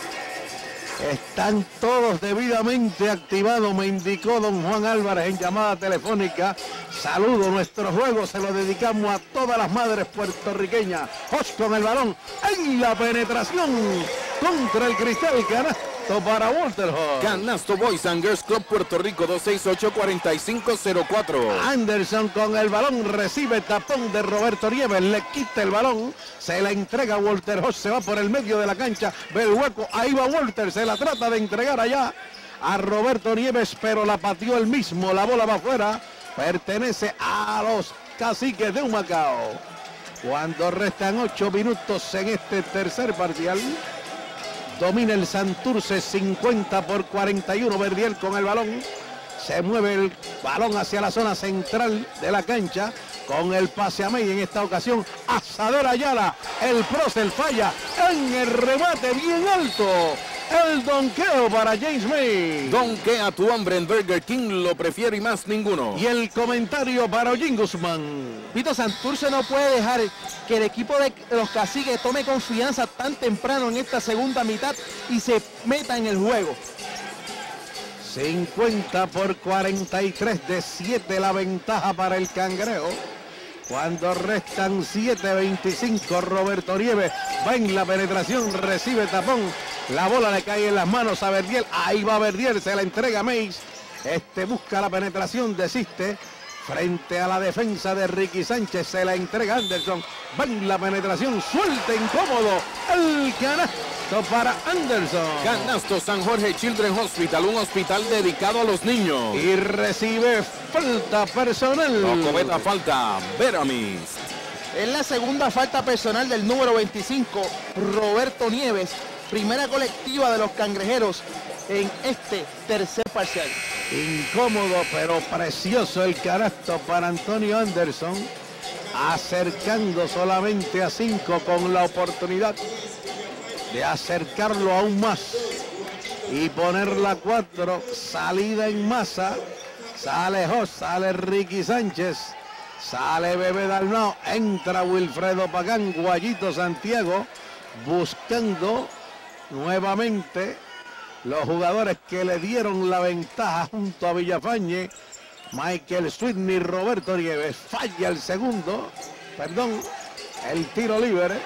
Están todos debidamente activados, me indicó don Juan Álvarez en llamada telefónica. Saludo, nuestro juego se lo dedicamos a todas las madres puertorriqueñas. Hosh con el balón en la penetración contra el cristal, canasto para Walter Hodge. Canasto Boys and Girls Club Puerto Rico 268-4504. Anderson con el balón, recibe tapón de Roberto Nieves, le quita el balón, se la entrega a Walter Hodge, se va por el medio de la cancha, ve el hueco, ahí va Walter, se la trata de entregar allá a Roberto Nieves, pero la pateó él mismo, la bola va afuera, pertenece a los Caciques de Humacao. Cuando restan 8 minutos en este tercer parcial, domina el Santurce 50-41. Verdiel con el balón. Se mueve el balón hacia la zona central de la cancha. Con el pase a May en esta ocasión. Asador Ayala. El prócer falla en el remate bien alto. El donqueo para James May. Donkea tu hombre en Burger King, lo prefiero y más ninguno. Y el comentario para Ollín Guzmán. Pito, Santurce no puede dejar que el equipo de los Caciques tome confianza tan temprano en esta segunda mitad y se meta en el juego. 50-43, de 7 la ventaja para el Cangrejo. Cuando restan 7:25, Roberto Nieves va en la penetración, recibe tapón. La bola le cae en las manos a Verdiel. Ahí va Verdiel, se la entrega a Mays. Busca la penetración, desiste. Frente a la defensa de Ricky Sánchez, se la entrega Anderson. Va en la penetración, suelta incómodo. El canasto para Anderson. Canasto San Jorge Children's Hospital, un hospital dedicado a los niños. Y recibe falta personal. Cometa falta, Veramis. Es la segunda falta personal del número 25, Roberto Nieves. Primera colectiva de los Cangrejeros en este tercer parcial. Incómodo pero precioso el canasto para Antonio Anderson. Acercando solamente a 5 con la oportunidad de acercarlo aún más. Y ponerla 4. Salida en masa. Sale Jos, sale Ricky Sánchez. Sale Bebé Dalmao. Entra Wilfredo Pagán. Guayito Santiago. Buscando nuevamente los jugadores que le dieron la ventaja junto a Villafañe. Michael Switney, Roberto Nieves. Falla el segundo. El tiro libre.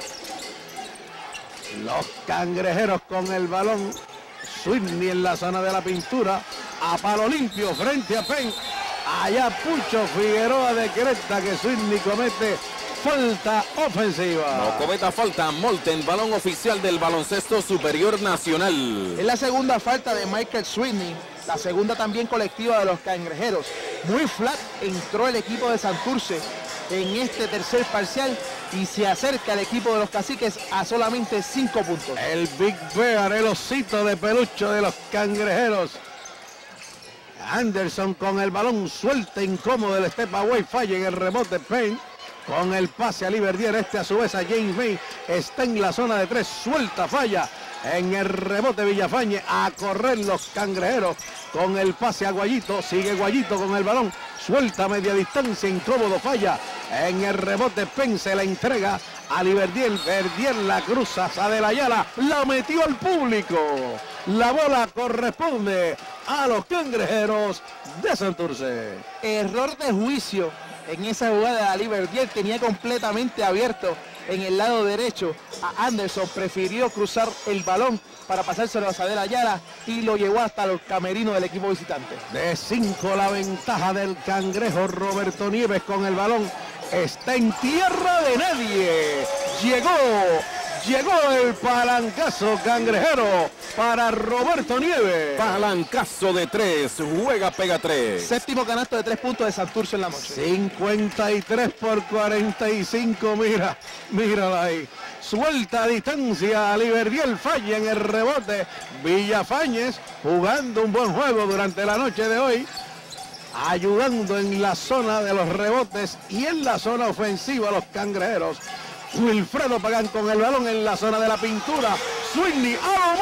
Los Cangrejeros con el balón. Switney en la zona de la pintura. A palo limpio frente a Penn. Allá Pucho Figueroa decreta que Switney comete falta ofensiva. No cometa falta, Molten, balón oficial del baloncesto superior nacional. Es la segunda falta de Michael Switney, la segunda también colectiva de los Cangrejeros. Muy flat entró el equipo de Santurce en este tercer parcial y se acerca el equipo de los Caciques a solamente 5 puntos. El Big Bear, el osito de peluche de los Cangrejeros. Anderson con el balón, suelta incómodo el step away, falla en el rebote Payne. Con el pase a Liberdier, a su vez a James May, está en la zona de 3, suelta, falla. En el rebote Villafañe, a correr los Cangrejeros. Con el pase a Guayito, sigue Guayito con el balón, suelta a media distancia, incómodo, falla. En el rebote Pence la entrega a Liberdier, Verdier la cruza, Sadel Ayala, la metió al público. La bola corresponde a los Cangrejeros de Santurce. Error de juicio en esa jugada. Ali Verdier tenía completamente abierto en el lado derecho a Anderson, prefirió cruzar el balón para pasárselo a Sadel Ayala y lo llevó hasta los camerinos del equipo visitante. De 5 la ventaja del Cangrejo. Roberto Nieves con el balón, está en tierra de nadie. Llegó el palancazo cangrejero para Roberto Nieves. Palancazo de 3, juega, pega 3. Séptimo canasto de 3 puntos de Santurce en la noche. 53-45, mírala ahí. Suelta a distancia a Liberdiel, falla en el rebote. Villafañez jugando un buen juego durante la noche de hoy, ayudando en la zona de los rebotes y en la zona ofensiva a los Cangrejeros. Wilfredo Pagán con el balón en la zona de la pintura. Sweeney a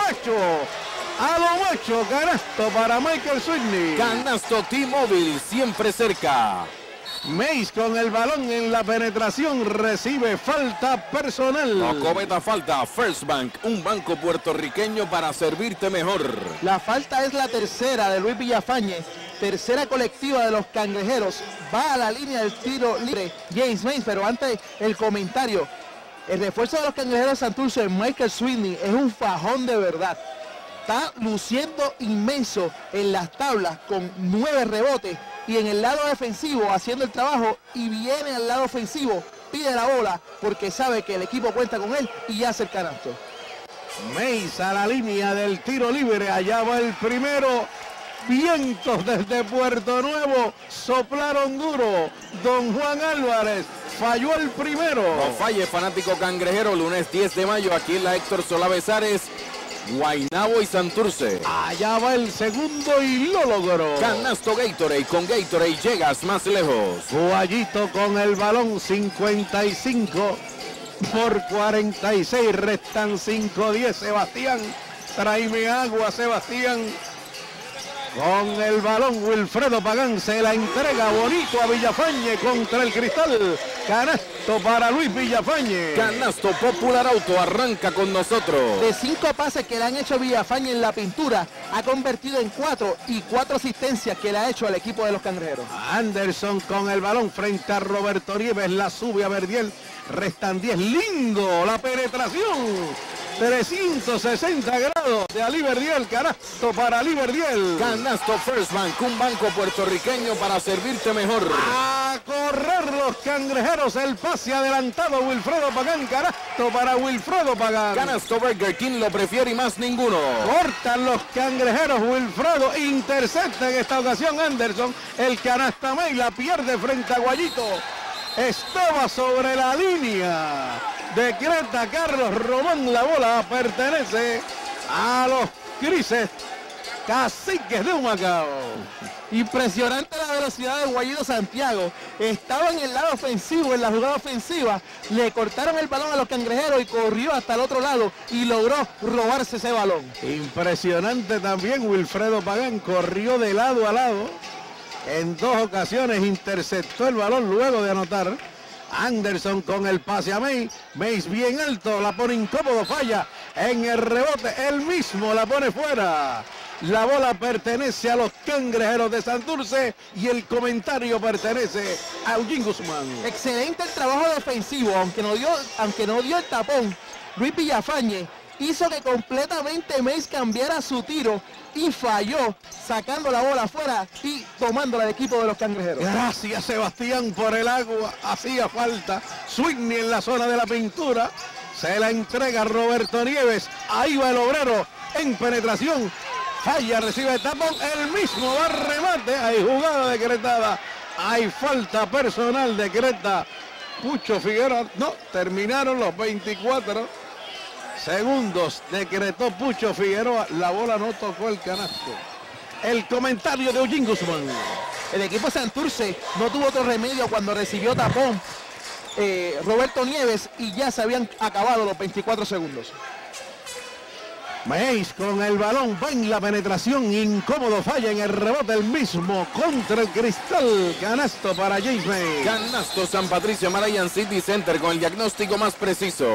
lo macho, canasto para Michael Sweeney. Canasto T-Mobile, siempre cerca. Mays con el balón en la penetración, recibe falta personal. No cometa falta. First Bank, un banco puertorriqueño para servirte mejor. La falta es la tercera de Luis Villafañe, tercera colectiva de los Cangrejeros. Va a la línea del tiro libre James Mays, pero antes el comentario. El refuerzo de los Cangrejeros de Santurce, Michael Sweeney, es un fajón de verdad. Está luciendo inmenso en las tablas con 9 rebotes y en el lado defensivo haciendo el trabajo, y viene al lado ofensivo, pide la bola porque sabe que el equipo cuenta con él y hace el canasto. Mays a la línea del tiro libre, allá va el primero. Vientos desde Puerto Nuevo soplaron duro. Don Juan Álvarez falló el primero. No falle, fanático cangrejero. Lunes 10 de mayo aquí en la Héctor Solá Besares, Guaynabo y Santurce. Allá va el segundo y lo logró. Canasto Gatorade, con Gatorade llegas más lejos. Guayito con el balón, 55 por 46, restan 5-10. Sebastián, tráeme agua, Sebastián. Con el balón, Wilfredo Pagán se la entrega bonito a Villafañe contra el cristal. Canasto para Luis Villafañe. Canasto Popular Auto, arranca con nosotros. De 5 pases que le han hecho Villafañe en la pintura, ha convertido en 4 y 4 asistencias que le ha hecho al equipo de los Cangrejeros. Anderson con el balón frente a Roberto Nieves, la sube a Verdiel. Restan 10, lindo la penetración. 360 grados de Ali Verdiel, canasto para Ali Verdiel. Canasto First Bank, un banco puertorriqueño para servirte mejor. A correr los Cangrejeros, el pase adelantado, Wilfredo Pagán, canasto para Wilfredo Pagán. Canasto Burger King, lo prefiere y más ninguno. Cortan los Cangrejeros, Wilfredo intercepta en esta ocasión Anderson, el canasta May la pierde frente a Guayito. Estaba sobre la línea. Decreta Carlos Román, la bola pertenece a los Grises Caciques de Humacao. Impresionante la velocidad de Guayito Santiago. Estaba en el lado ofensivo, en la jugada ofensiva. Le cortaron el balón a los Cangrejeros y corrió hasta el otro lado y logró robarse ese balón. Impresionante también Wilfredo Pagán, corrió de lado a lado. En 2 ocasiones interceptó el balón luego de anotar. Anderson con el pase a May. Mays bien alto, la pone incómodo, falla. En el rebote, él mismo la pone fuera. La bola pertenece a los Cangrejeros de Santurce y el comentario pertenece a Eugene Guzmán. Excelente el trabajo defensivo, aunque no dio el tapón. Luis Villafañe hizo que completamente Mays cambiara su tiro y falló, sacando la bola afuera y tomándola al equipo de los Cangrejeros. Gracias, Sebastián, por el agua. Hacía falta. Sweeney en la zona de la pintura. Se la entrega Roberto Nieves. Ahí va el obrero en penetración. Falla, recibe el tapón. El mismo va remate. Hay jugada decretada. Hay falta personal decreta Pucho Figueroa. No, terminaron los 24 segundos, decretó Pucho Figueroa, la bola no tocó el canasto. El comentario de Eugene Guzmán. El equipo Santurce no tuvo otro remedio cuando recibió tapón Roberto Nieves y ya se habían acabado los 24 segundos. Mays con el balón, va en la penetración, incómodo, falla en el rebote el mismo contra el cristal. Canasto para James Mays. Canasto San Patricio Marayan City Center con el diagnóstico más preciso.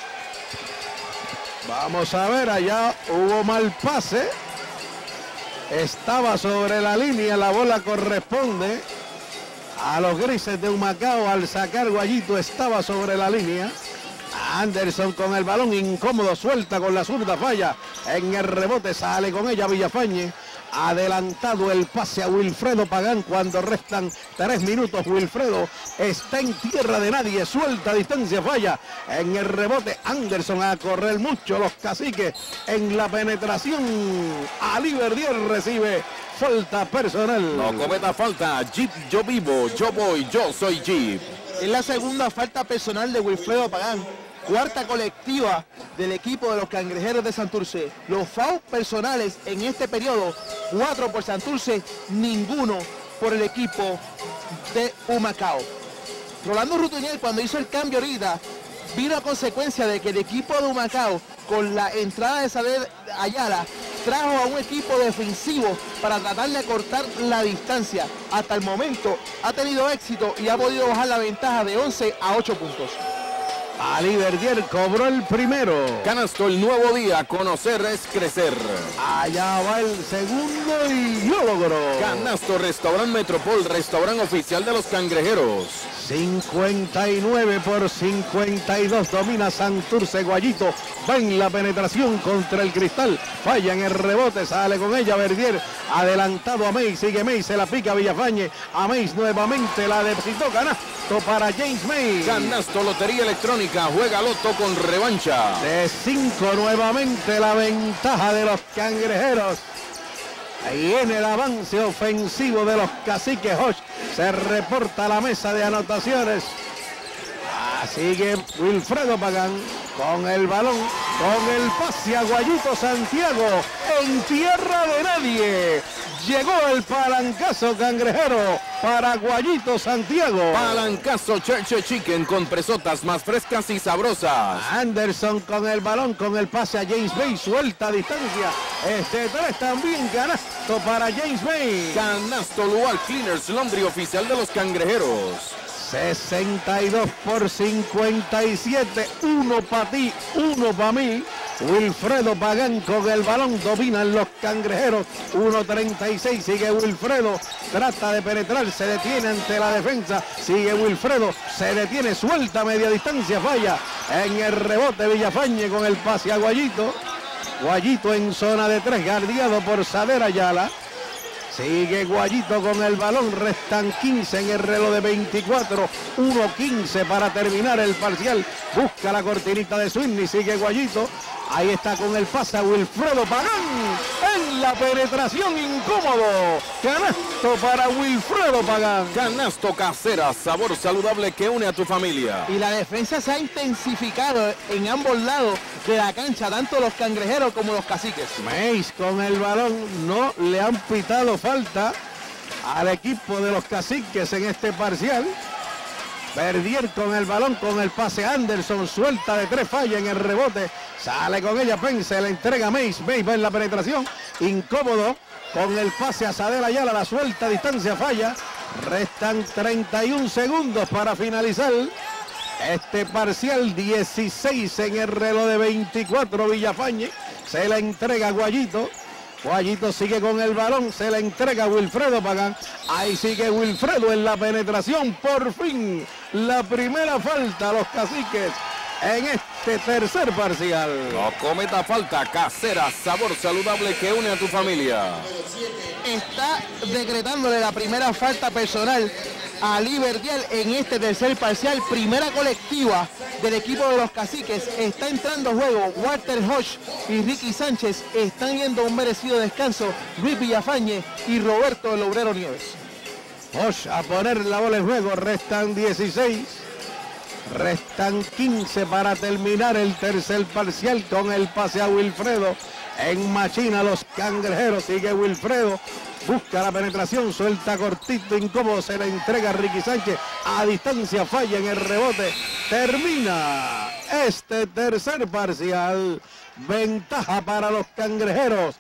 Vamos a ver, allá hubo mal pase. Estaba sobre la línea, la bola corresponde a los Grises de Humacao. Al sacar Guayito estaba sobre la línea. Anderson con el balón, incómodo, suelta con la zurda, falla. En el rebote sale con ella Villafañe. Adelantado el pase a Wilfredo Pagán cuando restan 3 minutos. Wilfredo está en tierra de nadie, suelta a distancia, falla. En el rebote Anderson a correr mucho los Caciques. En la penetración Ali Verdiel recibe falta personal. No cometa falta. Jeep, yo vivo, yo voy, yo soy Jeep. Es la segunda falta personal de Wilfredo Pagán. Cuarta colectiva del equipo de los Cangrejeros de Santurce. Los fouls personales en este periodo, 4 por Santurce, ninguno por el equipo de Humacao. Rolando Rutuniel, cuando hizo el cambio ahorita, vino a consecuencia de que el equipo de Humacao, con la entrada de Sader Ayala, trajo a un equipo defensivo para tratar de acortar la distancia. Hasta el momento ha tenido éxito y ha podido bajar la ventaja de 11 a 8 puntos. Ali Verdier cobró el primero. Canasto, el nuevo día, conocer es crecer. Allá va el segundo y lo logró. Canasto, Restaurant Metropol, restaurante oficial de los Cangrejeros. 59 por 52 domina Santurce. Guayito va en la penetración contra el cristal, falla en el rebote, sale con ella Verdier, adelantado a May, sigue May, se la pica Villafañe, a May nuevamente la depositó, canasto para James May. Canasto, Lotería Electrónica, juega loto con revancha. De 5 nuevamente la ventaja de los Cangrejeros. Ahí en el avance ofensivo de los Caciques. Hodge se reporta a la mesa de anotaciones. Sigue Wilfredo Pagán con el balón, con el pase a Guayito Santiago en tierra de nadie. Llegó el palancazo cangrejero para Guayito Santiago. Palancazo Church Chicken con presotas más frescas y sabrosas. Anderson con el balón, con el pase a James Bay, suelta a distancia. Este 3 también, canasto para James Bay. Canasto Lual Cleaners, Laundry oficial de los Cangrejeros. 62 por 57, uno para ti, uno para mí. Wilfredo Pagán con el balón, dominan los Cangrejeros, 1.36, sigue Wilfredo, trata de penetrar, se detiene ante la defensa, sigue Wilfredo, se detiene, suelta a media distancia, falla en el rebote Villafañe con el pase a Guayito. Guayito en zona de 3, guardiado por Sader Ayala. Sigue Guayito con el balón, restan 15 en el reloj de 24, 1:15 para terminar el parcial. Busca la cortinita de Swinny, sigue Guayito. Ahí está con el pase a Wilfredo Pagán en la penetración, incómodo. Canasto para Wilfredo Pagán. Canasto Casera, sabor saludable que une a tu familia. Y la defensa se ha intensificado en ambos lados de la cancha, tanto los Cangrejeros como los Caciques. Mays con el balón, no le han pitado falta al equipo de los Caciques en este parcial. Verdier con el balón, con el pase Anderson, suelta de 3, falla en el rebote, sale con ella Pence, le entrega a Mays, Mays va en la penetración, incómodo, con el pase a Sader Ayala, la suelta a distancia, falla, restan 31 segundos para finalizar este parcial, 16 en el reloj de 24, Villafañe, se la entrega a Guayito. Guayito sigue con el balón, se la entrega a Wilfredo Pagán. Ahí sigue Wilfredo en la penetración. Por fin, la primera falta a los Caciques en este tercer parcial. No cometa falta, Casera, sabor saludable que une a tu familia. Está decretándole la primera falta personal a Ali Verdier en este tercer parcial, primera colectiva del equipo de los Caciques. Está entrando a juego Walter Hodge y Ricky Sánchez, están yendo a un merecido descanso Luis Villafañe y Roberto el Obrero Nieves. Hodge a poner la bola en juego, restan 16, restan 15 para terminar el tercer parcial con el pase a Wilfredo. En machina los Cangrejeros, sigue Wilfredo, busca la penetración, suelta cortito, incómodo, se la entrega a Ricky Sánchez, a distancia, falla en el rebote, termina este tercer parcial, ventaja para los Cangrejeros,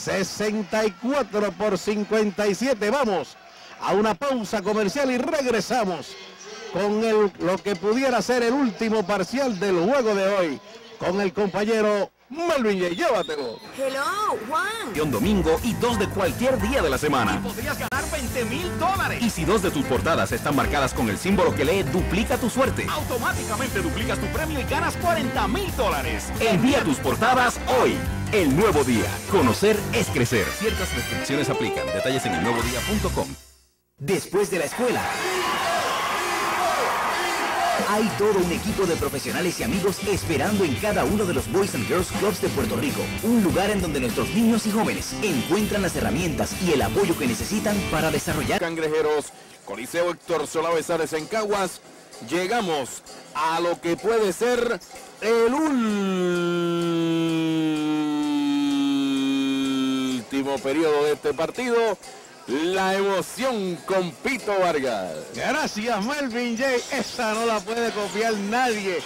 64 por 57, vamos a una pausa comercial y regresamos con lo que pudiera ser el último parcial del juego de hoy, con el compañero Melvin J. Llévatelo. Hello, Juan. Un domingo y 2 de cualquier día de la semana. Y podrías ganar $20,000. Y si 2 de tus portadas están marcadas con el símbolo que lee, duplica tu suerte. Automáticamente duplicas tu premio y ganas $40,000. Envía tus portadas hoy. El Nuevo Día. Conocer es crecer. Ciertas restricciones aplican. Detalles en elnuevodía.com. Después de la escuela, hay todo un equipo de profesionales y amigos esperando en cada uno de los Boys and Girls Clubs de Puerto Rico. Un lugar en donde nuestros niños y jóvenes encuentran las herramientas y el apoyo que necesitan para desarrollar. Cangrejeros, Coliseo Héctor Solá Besares en Caguas. Llegamos a lo que puede ser el último periodo de este partido. La emoción con Pito Vargas. Gracias, Melvin J. Esa no la puede copiar nadie.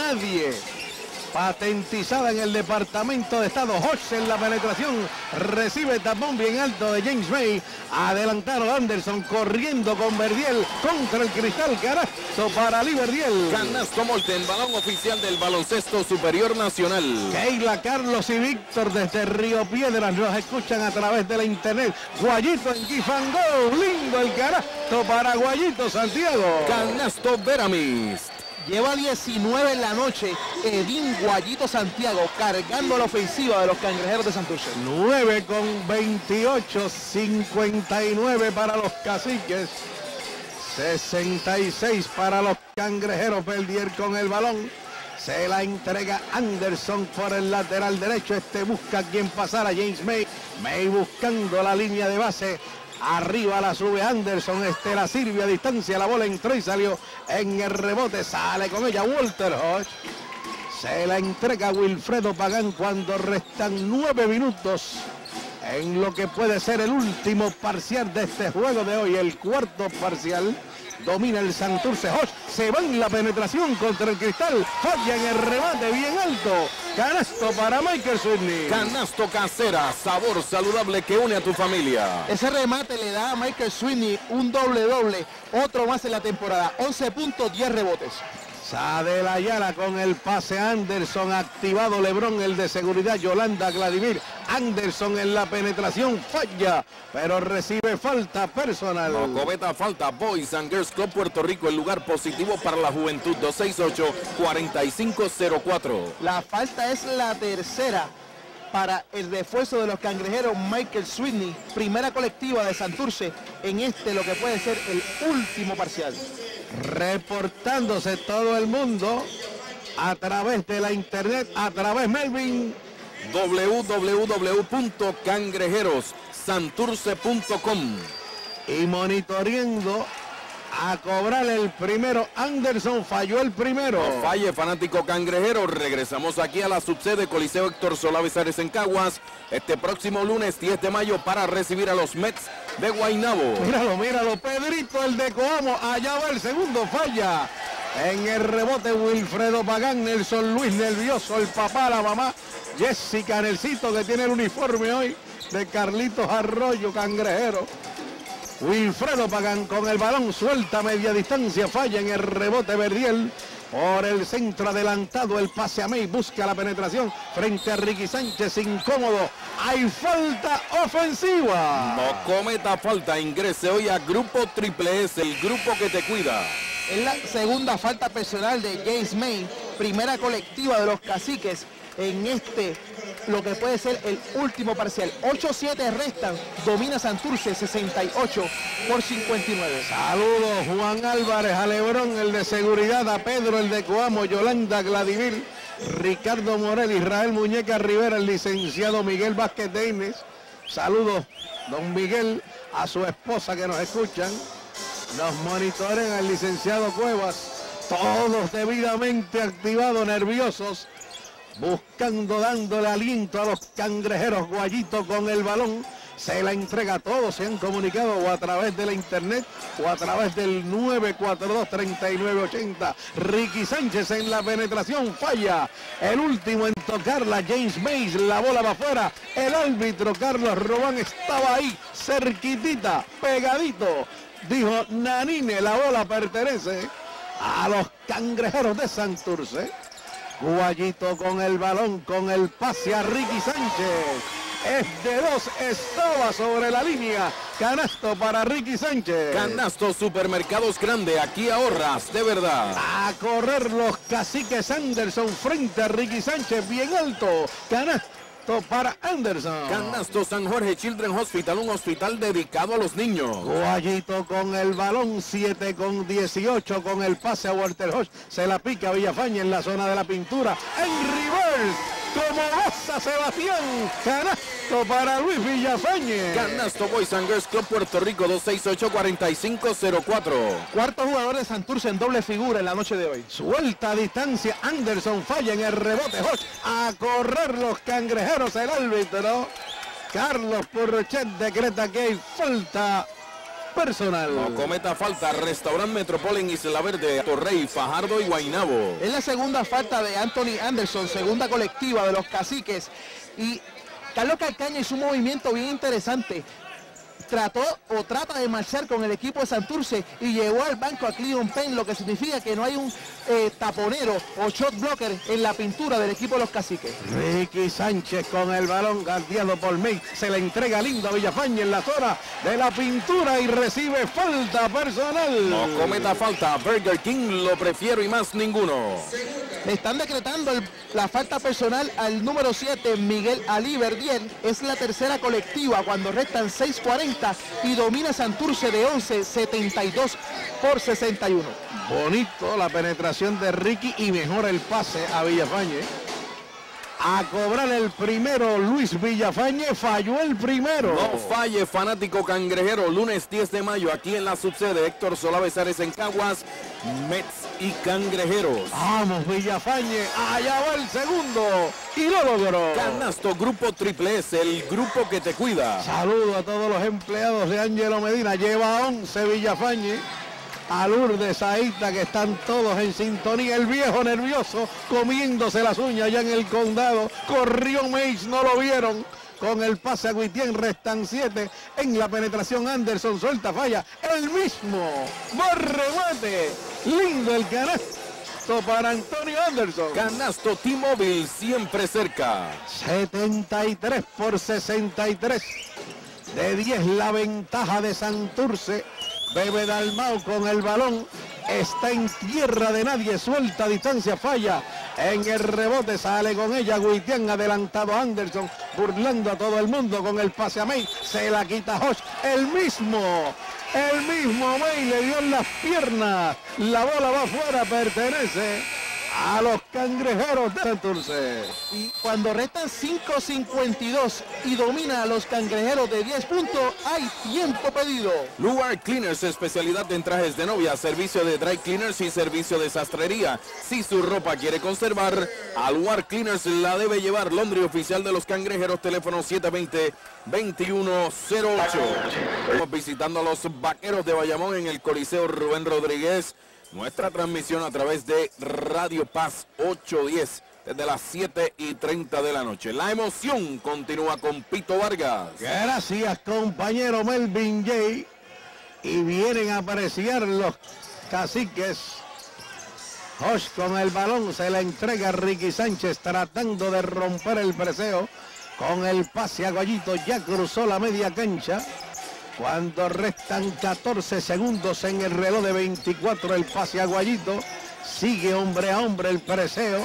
Patentizada en el Departamento de Estado. Hodge en la penetración. Recibe tapón bien alto de James May. Adelantaron Anderson corriendo con Verdiel contra el cristal. Canasto para Lee Verdiel. Canasto Molten, balón oficial del baloncesto superior nacional. Keila, Carlos y Víctor desde Río Piedras nos escuchan a través de la internet. Guayito en Kifangó. Lindo el canasto para Guayito Santiago. Canasto Veramis. Lleva 19 en la noche Edín Guayito Santiago cargando la ofensiva de los Cangrejeros de Santurce. 9 con 28, 59 para los Caciques, 66 para los Cangrejeros. Verdiel con el balón. Se la entrega Anderson por el lateral derecho. Busca quien pasara, James May. May buscando la línea de base. Arriba la sube Anderson, la sirve a distancia, la bola entró y salió en el rebote, sale con ella Walter Hodge. Se la entrega Wilfredo Pagán cuando restan 9 minutos en lo que puede ser el último parcial de este juego de hoy, el cuarto parcial. Domina el Santurce. Hodge se va en la penetración contra el cristal. Falla en el remate bien alto. Canasto para Michael Sweeney. Canasto Casera, sabor saludable que une a tu familia. Ese remate le da a Michael Sweeney un doble, otro más en la temporada. 11 puntos, 10 rebotes. Sade la Ayala con el pase Anderson, activado LeBron, el de seguridad Yolanda Vladimir. Anderson en la penetración falla, pero recibe falta personal. No cometa falta. Boys and Girls Club Puerto Rico, el lugar positivo para la juventud. 268-4504. La falta es la tercera para el refuerzo de los Cangrejeros, Michael Sweeney, primera colectiva de Santurce en lo que puede ser el último parcial. Reportándose todo el mundo a través de la internet, a través Melvin. www.cangrejerossanturce.com y monitoreando a cobrar el primero. Anderson falló el primero. No falle, fanático cangrejero. Regresamos aquí a la subsede Coliseo Héctor Solá Besares en Caguas este próximo lunes 10 de mayo para recibir a los Mets de Guaynabo. Míralo, Pedrito el de Coamo, allá va el segundo, falla. En el rebote Wilfredo Pagán, Nelson Luis nervioso, el papá, la mamá, Jessica Nelsito que tiene el uniforme hoy de Carlitos Arroyo, cangrejero. Wilfredo Pagán con el balón, suelta media distancia, falla en el rebote Verdiel. Por el centro adelantado, el pase a May, busca la penetración frente a Ricky Sánchez, incómodo. Hay falta ofensiva. No cometa falta, ingrese hoy a Grupo Triple S, el grupo que te cuida. Es la segunda falta personal de James May, primera colectiva de los Caciques en lo que puede ser el último parcial. 8-7 restan, domina Santurce 68-59. Saludos Juan Álvarez, a LeBron, el de seguridad, a Pedro, el de Coamo, Yolanda Vladimir, Ricardo Morel, Israel Muñeca Rivera, el licenciado Miguel Vázquez Deines. Saludos, don Miguel, a su esposa que nos escuchan. Nos monitorean al licenciado Cuevas, todos debidamente activados, nerviosos, buscando, dándole aliento a los cangrejeros. Guayito con el balón, se la entrega a todos, se han comunicado o a través de la internet o a través del 942-3980. Ricky Sánchez en la penetración, falla. El último en tocarla, James Mays, la bola va afuera. El árbitro Carlos Robán estaba ahí, cerquitita, pegadito. Dijo Nanine, la bola pertenece a los cangrejeros de Santurce. Guayito con el balón, con el pase a Ricky Sánchez. Es de dos, estaba sobre la línea. Canasto para Ricky Sánchez. Canasto Supermercados Grande, aquí ahorras de verdad. A correr los Caciques. Anderson frente a Ricky Sánchez, bien alto. Canasto para Anderson. Canasto San Jorge Children's Hospital, un hospital dedicado a los niños. Guayito con el balón, 7 con 18, con el pase a Walter Hodge. Se la pica Villafañe en la zona de la pintura. En reverse, como goza Sebastián. Canasto para Luis Villafañe. Canasto Boys and Girls Club Puerto Rico, 268-4504. Cuarto jugador de Santurce en doble figura en la noche de hoy. Suelta a distancia, Anderson falla en el rebote. Hodge a correr los cangrejeros, el árbitro Carlos Purchet decreta que hay falta personal. No cometa falta. Restaurant Metropol en Isla Verde, Torrey, Fajardo y Guaynabo. Es la segunda falta de Anthony Anderson, segunda colectiva de los Caciques. Y Carlos Calcaña hizo un movimiento bien interesante. Trata de marchar con el equipo de Santurce y llevó al banco a Cleon Payne, lo que significa que no hay un taponero o shot blocker en la pintura del equipo de los Caciques. Ricky Sánchez con el balón guardiado por May. Se le entrega lindo a Villafañe en la zona de la pintura y recibe falta personal. No cometa falta. Burger King, lo prefiero y más ninguno. Le están decretando la falta personal al número 7, Miguel Ali Verdiel. Es la tercera colectiva cuando restan 6:40 y domina Santurce de 11, 72 por 61. Bonito la penetración de Ricky y mejora el pase a Villafañe. A cobrar el primero, Luis Villafañe falló el primero. No falle, fanático cangrejero. Lunes 10 de mayo, aquí en la subsede Héctor Solá Besares en Caguas, Mets y Cangrejeros. Vamos, Villafañe, allá va el segundo y lo logró. Canasto Grupo Triple S, el grupo que te cuida. Saludo a todos los empleados de Ángelo Medina. Lleva 11 Villafañe. A Lourdes, Aita, que están todos en sintonía. El viejo nervioso comiéndose las uñas ya en el condado. Corrió Meis, no lo vieron. Con el pase a Guitien restan 7. En la penetración Anderson suelta, falla. El mismo. Borremate. Lindo el canasto para Antonio Anderson. Canasto T-Mobile, siempre cerca. 73 por 63. De 10 la ventaja de Santurce. Bebe Dalmau con el balón, está en tierra de nadie, suelta a distancia, falla, en el rebote sale con ella Guitián, adelantado Anderson, burlando a todo el mundo con el pase a May, se la quita Hosh, el mismo May le dio en las piernas, la bola va afuera, pertenece a los Cangrejeros de Santurce. Y cuando restan 5:52 y domina a los Cangrejeros de 10 puntos, hay tiempo pedido. Luar Cleaners, especialidad en trajes de novia, servicio de dry cleaners y servicio de sastrería. Si su ropa quiere conservar, a Luar Cleaners la debe llevar. Londres, oficial de los Cangrejeros, teléfono 720-2108. Estamos visitando a los Vaqueros de Bayamón en el Coliseo Rubén Rodríguez. Nuestra transmisión a través de Radio Paz 810 desde las 7:30 de la noche. La emoción continúa con Pito Vargas. Gracias, compañero Melvin J. Y vienen a apreciar los Caciques. Hosh con el balón, se la entrega a Ricky Sánchez tratando de romper el preseo. Con el pase a Goyito, ya cruzó la media cancha. Cuando restan 14 segundos en el reloj de 24, el pase a Guayito. Sigue hombre a hombre el preseo.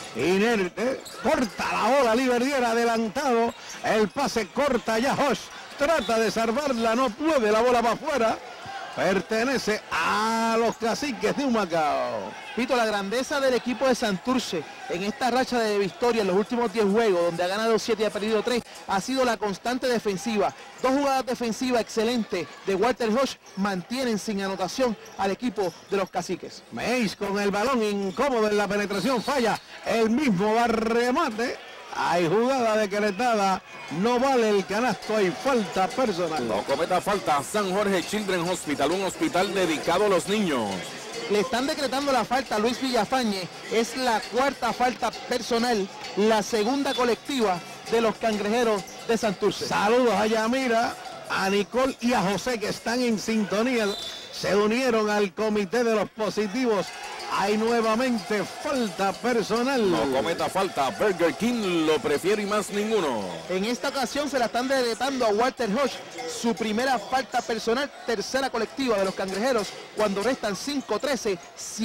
Inerte. Corta la bola, Liverdier adelantado. El pase corta ya Hosh. Trata de salvarla, no puede, la bola va afuera. Pertenece a los Caciques de Humacao. Pito, la grandeza del equipo de Santurce en esta racha de victoria en los últimos 10 juegos, donde ha ganado 7 y ha perdido 3, ha sido la constante defensiva. 2 jugadas defensivas excelentes de Walter Hosh mantienen sin anotación al equipo de los Caciques. Meis con el balón incómodo en la penetración, falla. El mismo va a remate. Hay jugada decretada, no vale el canasto, hay falta personal. No cometa falta. San Jorge Children's Hospital, un hospital dedicado a los niños. Le están decretando la falta a Luis Villafañe, es la 4ª falta personal, la segunda colectiva de los Cangrejeros de Santurce. Saludos a Yamira, a Nicole y a José que están en sintonía, se unieron al comité de los positivos. Hay nuevamente falta personal. No cometa falta. Burger King, lo prefiero y más ninguno. En esta ocasión se la están decretando a Walter Hosh, su primera falta personal, tercera colectiva de los Cangrejeros, cuando restan 5:13,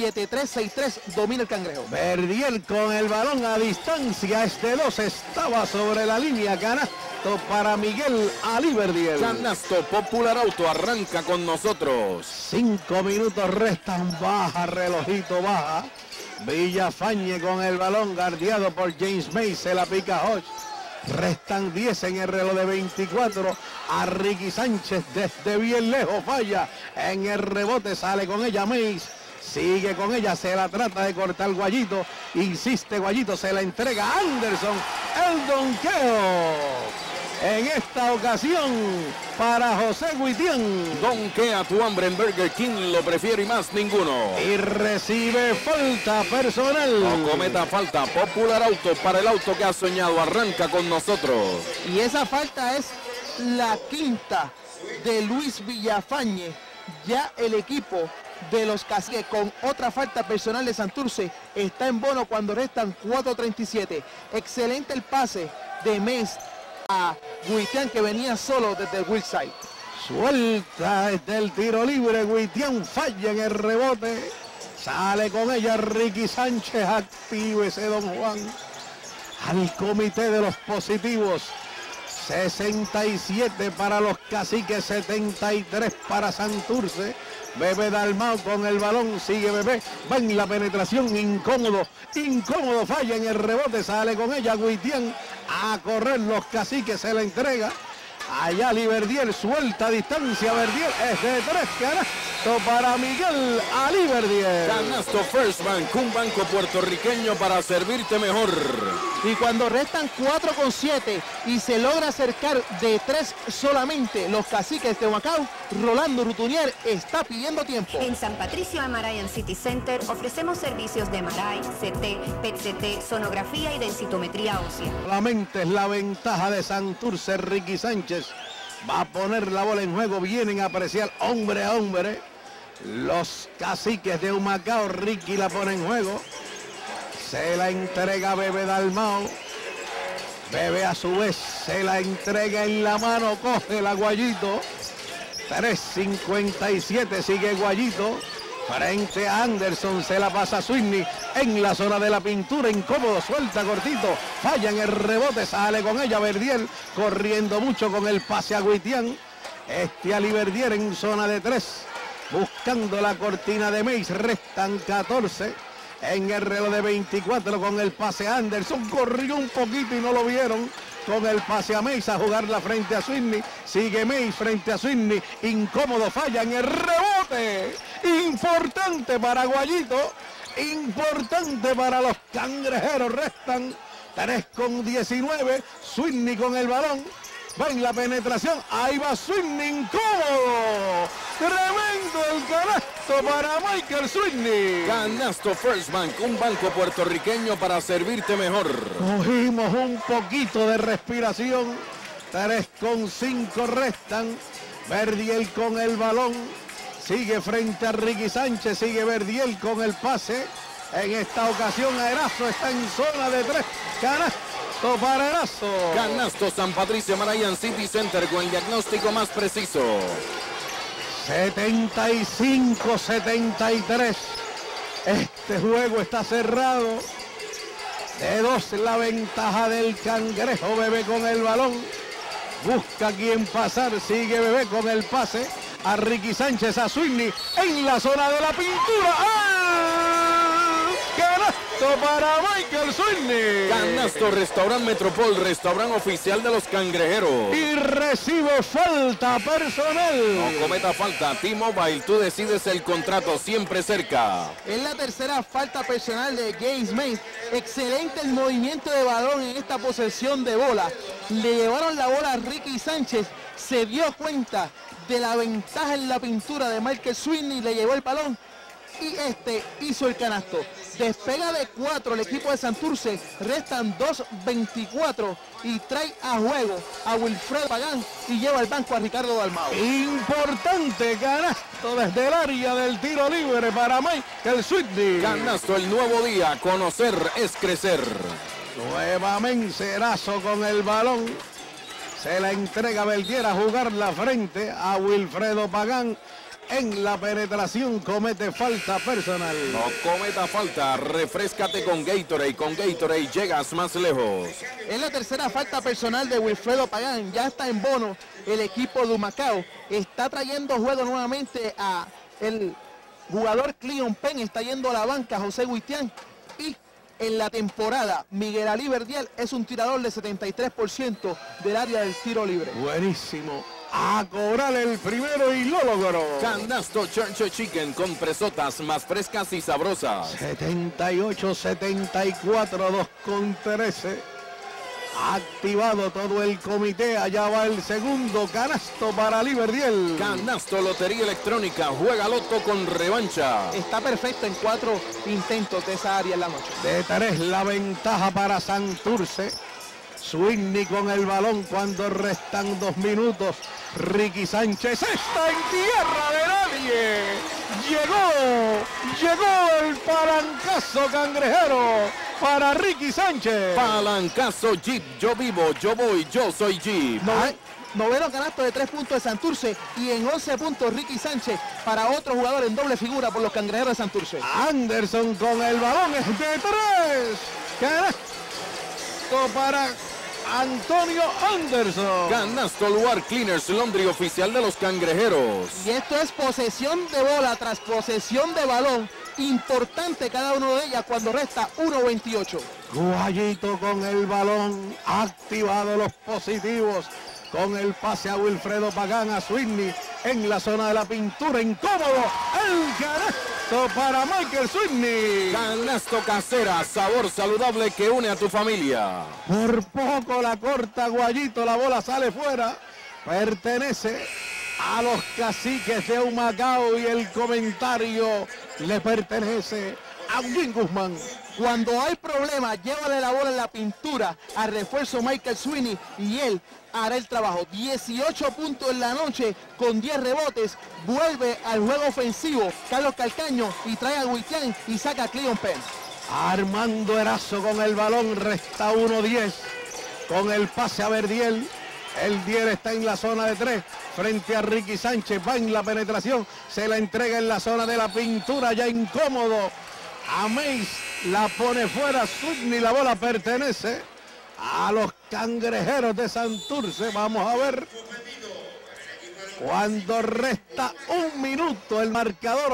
7-3-6-3, domina el Cangrejo. Verdiel con el balón a distancia, este 2 estaba sobre la línea, canasto para Miguel Ali Verdiel. Canasto Popular Auto, arranca con nosotros. 5 minutos restan, baja relojito, baja. Villafañe con el balón guardiado por James May, se la pica Hodge. Restan 10 en el reloj de 24. A Ricky Sánchez desde bien lejos, falla. En el rebote sale con ella Mays. Sigue con ella, se la trata de cortar Guayito. Insiste Guayito, se la entrega a Anderson. El donqueo. En esta ocasión, para José Guitián. Donkea tu hambre en Burger King, lo prefiero y más ninguno. Y recibe falta personal. No cometa falta. Popular Auto, para el auto que has soñado. Arranca con nosotros. Y esa falta es la quinta de Luis Villafañe. Ya el equipo de los Caciques con otra falta personal de Santurce está en bono cuando restan 4:37. Excelente el pase de Mes a Guitián, que venía solo desde el weak side. Suelta desde el tiro libre, Guitián falla en el rebote. Sale con ella Ricky Sánchez, activo ese Don Juan. Al comité de los positivos. 67 para los Caciques, 73 para Santurce. Bebé Dalmau con el balón, sigue Bebé, va en la penetración, incómodo, falla en el rebote, sale con ella Guitián a correr, los Caciques se la entrega. Allá Liverdiel, suelta a distancia, Verdiel es de 3, canasto para Miguel Aliverdiel. Canasto First Bank, un banco puertorriqueño para servirte mejor. Y cuando restan 4:7 y se logra acercar de 3 solamente los Caciques de Humacao, Rolando Rutunier está pidiendo tiempo. En San Patricio Amarayan City Center ofrecemos servicios de MRI, CT, PET-CT, sonografía y densitometría ósea. Solamente es la ventaja de Santurce. Ricky Sánchez va a poner la bola en juego, vienen a apreciar hombre a hombre. Los Caciques de Humacao, Ricky la pone en juego. Se la entrega Bebé Dalmau. Bebé a su vez se la entrega en la mano, coge el Guayito. 3:57, sigue Guayito. Frente a Anderson, se la pasa a Sweeney en la zona de la pintura, incómodo, suelta cortito, falla en el rebote, sale con ella Verdiel, corriendo mucho con el pase a Guitián. Aliverdiel en zona de 3, buscando la cortina de Meis, restan 14. En el reloj de 24 con el pase a Anderson, corrió un poquito y no lo vieron. Con el pase a Meis a jugarla frente a Sweeney. Sigue Meis frente a Sweeney. Incómodo, falla en el rebote. Importante para Guayito. Importante para los Cangrejeros. Restan 3:19. Sweeney con el balón. Va en la penetración. Ahí va Sweeney, incómodo. Tremendo el canasto para Michael Sweeney. Canasto First Bank, un banco puertorriqueño para servirte mejor. Cogimos un poquito de respiración. 3:5 restan. Verdiel con el balón. Sigue frente a Ricky Sánchez. Sigue Verdiel con el pase. En esta ocasión Erazo está en zona de 3. Canasto para Erazo. Canasto San Patricio Amarayan City Center con el diagnóstico más preciso. 75-73. Este juego está cerrado. De 2 la ventaja del Cangrejo. Bebé con el balón. Busca quien pasar. Sigue Bebé con el pase a Ricky Sánchez, a Sweeney en la zona de la pintura. ¡Ah! Canasto para Michael Sweeney. Canasto Restaurant Metropol, restaurante oficial de los Cangrejeros. Y recibe falta personal. No cometa falta. T-Mobile, tú decides el contrato, siempre cerca. Es la tercera falta personal de James May. Excelente el movimiento de balón en esta posesión de bola. Le llevaron la bola a Ricky Sánchez. Se dio cuenta de la ventaja en la pintura de Michael Sweeney. Le llevó el balón y hizo el canasto. Despega de 4 el equipo de Santurce. Restan 2:24 y trae a juego a Wilfredo Pagán y lleva al banco a Ricardo Dalmau. Importante canasto desde el área del tiro libre para Michael Sweeney. Canasto, el nuevo día. Conocer es crecer. Nuevamente Erazo con el balón. Se la entrega Beltier a jugar la frente a Wilfredo Pagán. En la penetración comete falta personal. No cometa falta, refréscate con Gatorade. Con Gatorade llegas más lejos. Es la tercera falta personal de Wilfredo Pagán. Ya está en bono el equipo de Humacao. Está trayendo juego nuevamente a el jugador Cleon Penn. Está yendo a la banca José Guitián. Y en la temporada, Miguel Alí Verdiel es un tirador de 73% del área del tiro libre. Buenísimo. A cobrar el primero y lo logró. Canasto Church Chicken con presotas más frescas y sabrosas. 78-74, 2:13. Activado todo el comité, allá va el segundo canasto para Liberdiel. Canasto Lotería Electrónica, juega loto con revancha. Está perfecto en 4 intentos de esa área en la noche. De 3 la ventaja para Santurce. Sweeney con el balón cuando restan 2 minutos. Ricky Sánchez está en tierra de nadie. Llegó el palancazo cangrejero para Ricky Sánchez. Palancazo Jeep, yo vivo, yo voy, yo soy Jeep. Noveno canasto de 3 puntos de Santurce y en 11 puntos Ricky Sánchez para otro jugador en doble figura por los cangrejeros de Santurce. Anderson con el balón es de 3. Canasto para Antonio Anderson. Canasto Luar Cleaners, Laundry oficial de los cangrejeros. Y esto es posesión de bola tras posesión de balón. Importante cada uno de ellas cuando resta 1:28. Guayito con el balón. Activado los positivos. Con el pase a Wilfredo Pagán, a Sweeney en la zona de la pintura, incómodo. El canasto para Michael Sweeney. Canasto Casera, sabor saludable que une a tu familia. Por poco la corta Guayito, la bola sale fuera. Pertenece a los Caciques de Humacao y el comentario le pertenece a Eugene Guzmán. Cuando hay problemas, llévale la bola en la pintura al refuerzo Michael Sweeney y él hará el trabajo. 18 puntos en la noche con 10 rebotes. Vuelve al juego ofensivo Carlos Calcaño y trae a Huitián y saca a Cleon Penn. Armando Erazo con el balón, resta 1:10 con el pase a Verdiel. El 10 está en la zona de 3 frente a Ricky Sánchez, va en la penetración, se la entrega en la zona de la pintura, ya incómodo. Ameis la pone fuera, Sweeney, la bola pertenece a los cangrejeros de Santurce. Vamos a ver cuando resta 1 minuto el marcador,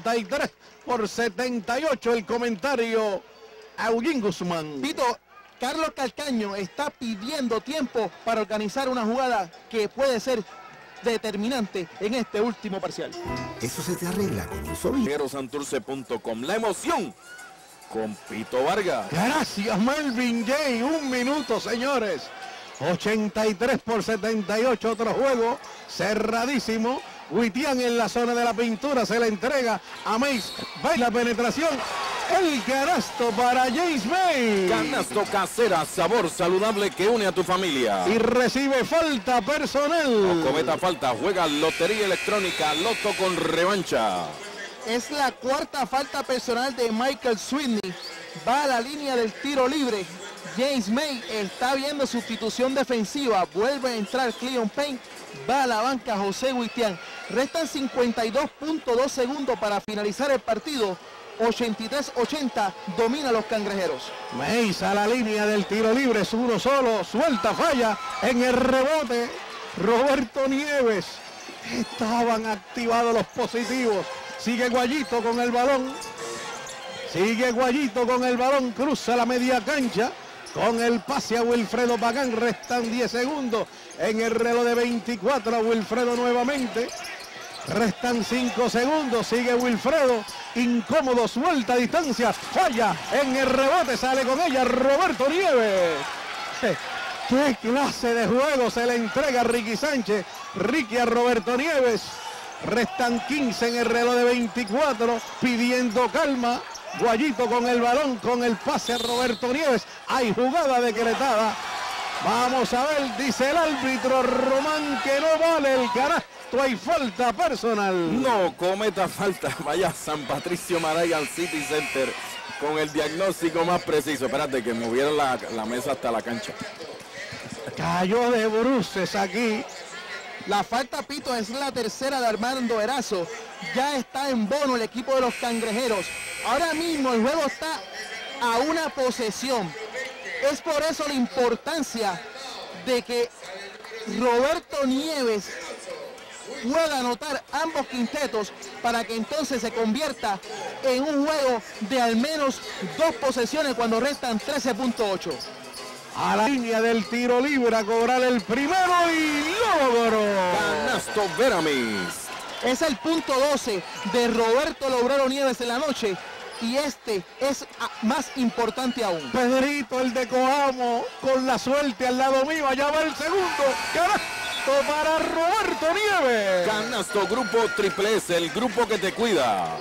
83-78, el comentario a Eugene Guzmán. Tito, Carlos Calcaño está pidiendo tiempo para organizar una jugada que puede ser determinante en este último parcial. Eso se te arregla con un solo. Santurce.com, la emoción con Pito Vargas. Gracias, Melvin Jay. 1 minuto, señores. 83-78, otro juego cerradísimo. Huitián en la zona de la pintura, se la entrega a Mays. Va la penetración. El canasto para James May. Canasto Casera, sabor saludable que une a tu familia. Y recibe falta personal. No cometa falta, juega Lotería Electrónica, loto con revancha. Es la 4ª falta personal de Michael Sweeney. Va a la línea del tiro libre. James May está viendo sustitución defensiva. Vuelve a entrar Cleon Payne. Va a la banca José Huitián. Restan 52.2 segundos para finalizar el partido. 83-80, domina los cangrejeros. Mays a la línea del tiro libre, es uno solo, suelta, falla en el rebote. Roberto Nieves. Estaban activados los positivos. Sigue Guayito con el balón. Cruza la media cancha. Con el pase a Wilfredo Pagán, restan 10 segundos en el reloj de 24 a Wilfredo nuevamente. Restan 5 segundos, sigue Wilfredo, incómodo, suelta a distancia, falla en el rebote, sale con ella Roberto Nieves. ¿Qué clase de juego se le entrega a Ricky Sánchez? Ricky a Roberto Nieves. Restan 15 en el reloj de 24, pidiendo calma. Guayito con el balón, con el pase a Roberto Nieves. Hay jugada decretada. Vamos a ver, dice el árbitro Román que no vale el canasto. Hay falta personal. No cometa falta. Vaya San Patricio Maray al City Center con el diagnóstico más preciso. Espérate que movieron la mesa hasta la cancha. Cayó de bruces aquí. La falta, Pito, es la 3ª de Armando Erazo. Ya está en bono el equipo de los cangrejeros. Ahora mismo el juego está a una posesión. Es por eso la importancia de que Roberto Nieves pueda anotar ambos quintetos para que entonces se convierta en un juego de al menos 2 posesiones cuando restan 13.8. A la línea del tiro libre a cobrar el primero y logró. Canasto Veramis. Es el punto 12 de Roberto Lobrero Nieves en la noche. y este es más importante aún. Pedrito, el de Coamo, con la suerte al lado mío, allá va el segundo. Canasto para Roberto Nieves. Canasto Grupo Triple S, el grupo que te cuida.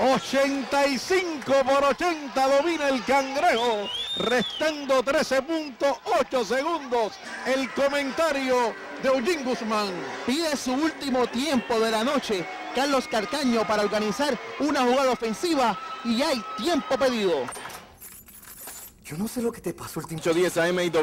85/80 domina el Cangrejo, restando 13.8 segundos. El comentario de Eugene Guzmán. Pide su último tiempo de la noche Carlos Carcaño para organizar una jugada ofensiva y hay tiempo pedido. Yo no sé lo que te pasó el tiempo. 8:10 AM y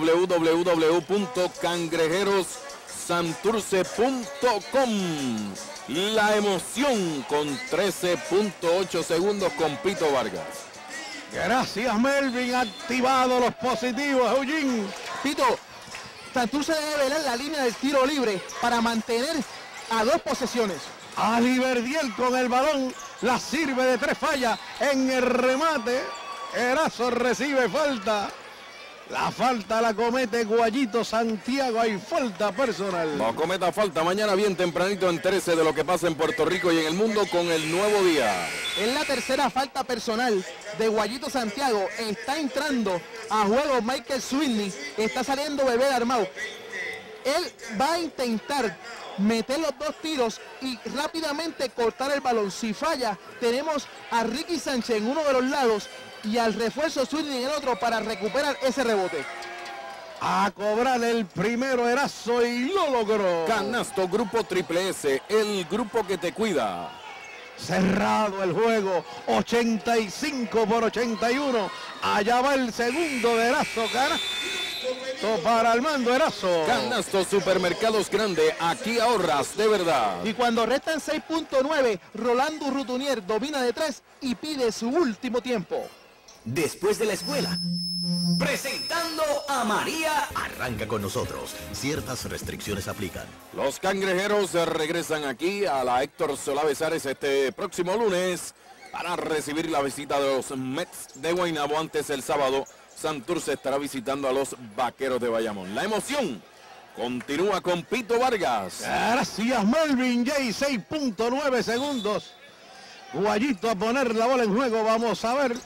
www.cangrejerossanturce.com. La emoción con 13.8 segundos con Pito Vargas. Gracias, Melvin. Activado los positivos, Eugene. Pito, Santurce debe velar la línea del tiro libre para mantener a 2 posesiones. Aliverdiel con el balón, la sirve de 3, falla en el remate. Erazo recibe falta. La falta la comete Guayito Santiago, hay falta personal. No cometa falta, mañana bien tempranito entérese de lo que pasa en Puerto Rico y en el mundo con el nuevo día. Es la tercera falta personal de Guayito Santiago. Está entrando a juego Michael Sweeney, está saliendo Bebé Armado. Él va a intentar meter los 2 tiros y rápidamente cortar el balón. Si falla, tenemos a Ricky Sánchez en uno de los lados y al refuerzo Sweeney en el otro para recuperar ese rebote. A cobrar el primero Erazo y lo logró. Canasto Grupo Triple S, el grupo que te cuida. Cerrado el juego, 85/81. Allá va el segundo de Erazo, canasto para Armando Erazo. Canasto Supermercados Grande, aquí ahorras de verdad. Y cuando restan 6.9, Rolando Rutunier domina de 3 y pide su último tiempo. Después de la escuela, presentando a María. Arranca con nosotros. Ciertas restricciones aplican. Los Cangrejeros regresan aquí a la Héctor Solá Besares este próximo lunes para recibir la visita de los Mets de Guaynabo. Antes, el sábado, Santurce estará visitando a los Vaqueros de Bayamón. La emoción continúa con Pito Vargas. Gracias, Melvin J. 6.9 segundos. Guayito a poner la bola en juego. Vamos a ver,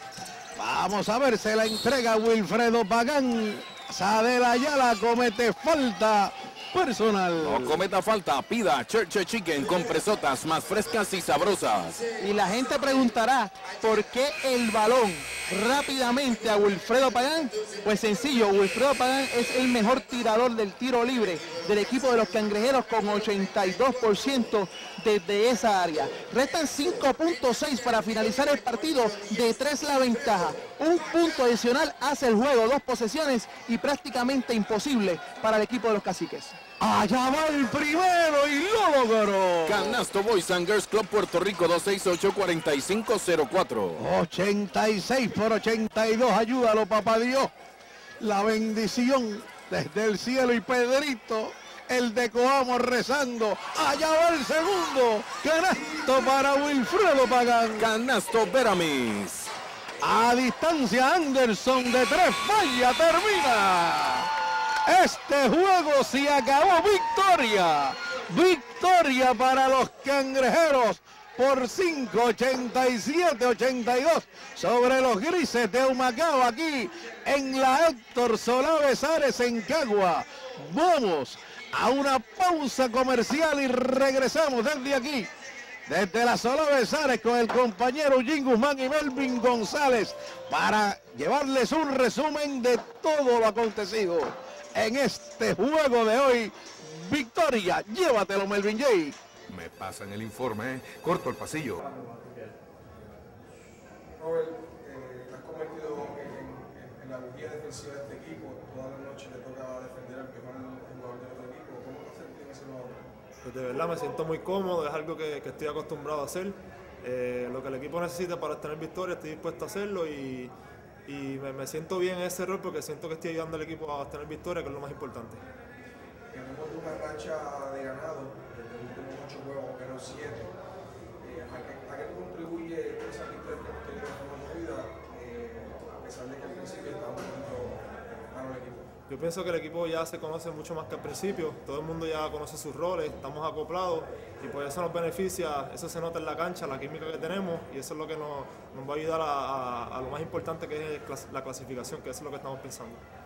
se la entrega Wilfredo Pagán. Sadel Ayala comete falta personal. No cometa falta, pida Church Chicken con presotas más frescas y sabrosas. Y la gente preguntará por qué el balón rápidamente a Wilfredo Pagán. Pues sencillo, Wilfredo Pagán es el mejor tirador del tiro libre del equipo de los Cangrejeros con 82% desde esa área. Restan 5.6 para finalizar el partido, de 3 la ventaja. Un punto adicional hace el juego, 2 posesiones y prácticamente imposible para el equipo de los Caciques. Allá va el primero y lo logró. Canasto Boys and Girls Club Puerto Rico 268-4504. 86/82, ayúdalo papá Dios. La bendición desde el cielo y Pedrito, el de Coamo rezando. Allá va el segundo. Canasto para Wilfredo Pagán. Canasto Veramis. A distancia Anderson de 3, falla, termina. Este juego se acabó. Victoria para los Cangrejeros por 5, 87-82 sobre los Grises de Humacao, aquí en la Héctor Solá Besares en Cagua. Vamos a una pausa comercial y regresamos desde aquí, desde la Solá Besares, con el compañero Eugene Guzmán y Melvin González, para llevarles un resumen de todo lo acontecido en este juego de hoy. Victoria, llévatelo, Melvin J. Me pasan el informe, corto el pasillo. Robert, has cometido en la bujía defensiva de este equipo. Toda la noche te toca defender al mejor jugador de otro equipo. ¿Cómo te sientes en ese jugador? Pues de verdad me siento muy cómodo, es algo que estoy acostumbrado a hacer. Lo que el equipo necesita para tener victoria, estoy dispuesto a hacerlo y me siento bien en ese rol porque siento que estoy ayudando al equipo a tener victoria, que es lo más importante. Tenemos una racha de ganado desde los últimos 8 juegos, pero 7. ¿A qué contribuye esa victoria que hemos tenido en la vida, a pesar de que al principio estaba un poquito malo el equipo? Yo pienso que el equipo ya se conoce mucho más que al principio, todo el mundo ya conoce sus roles, estamos acoplados y pues eso nos beneficia, eso se nota en la cancha, la química que tenemos y eso es lo que nos va a ayudar a lo más importante que es la clasificación, que eso es lo que estamos pensando.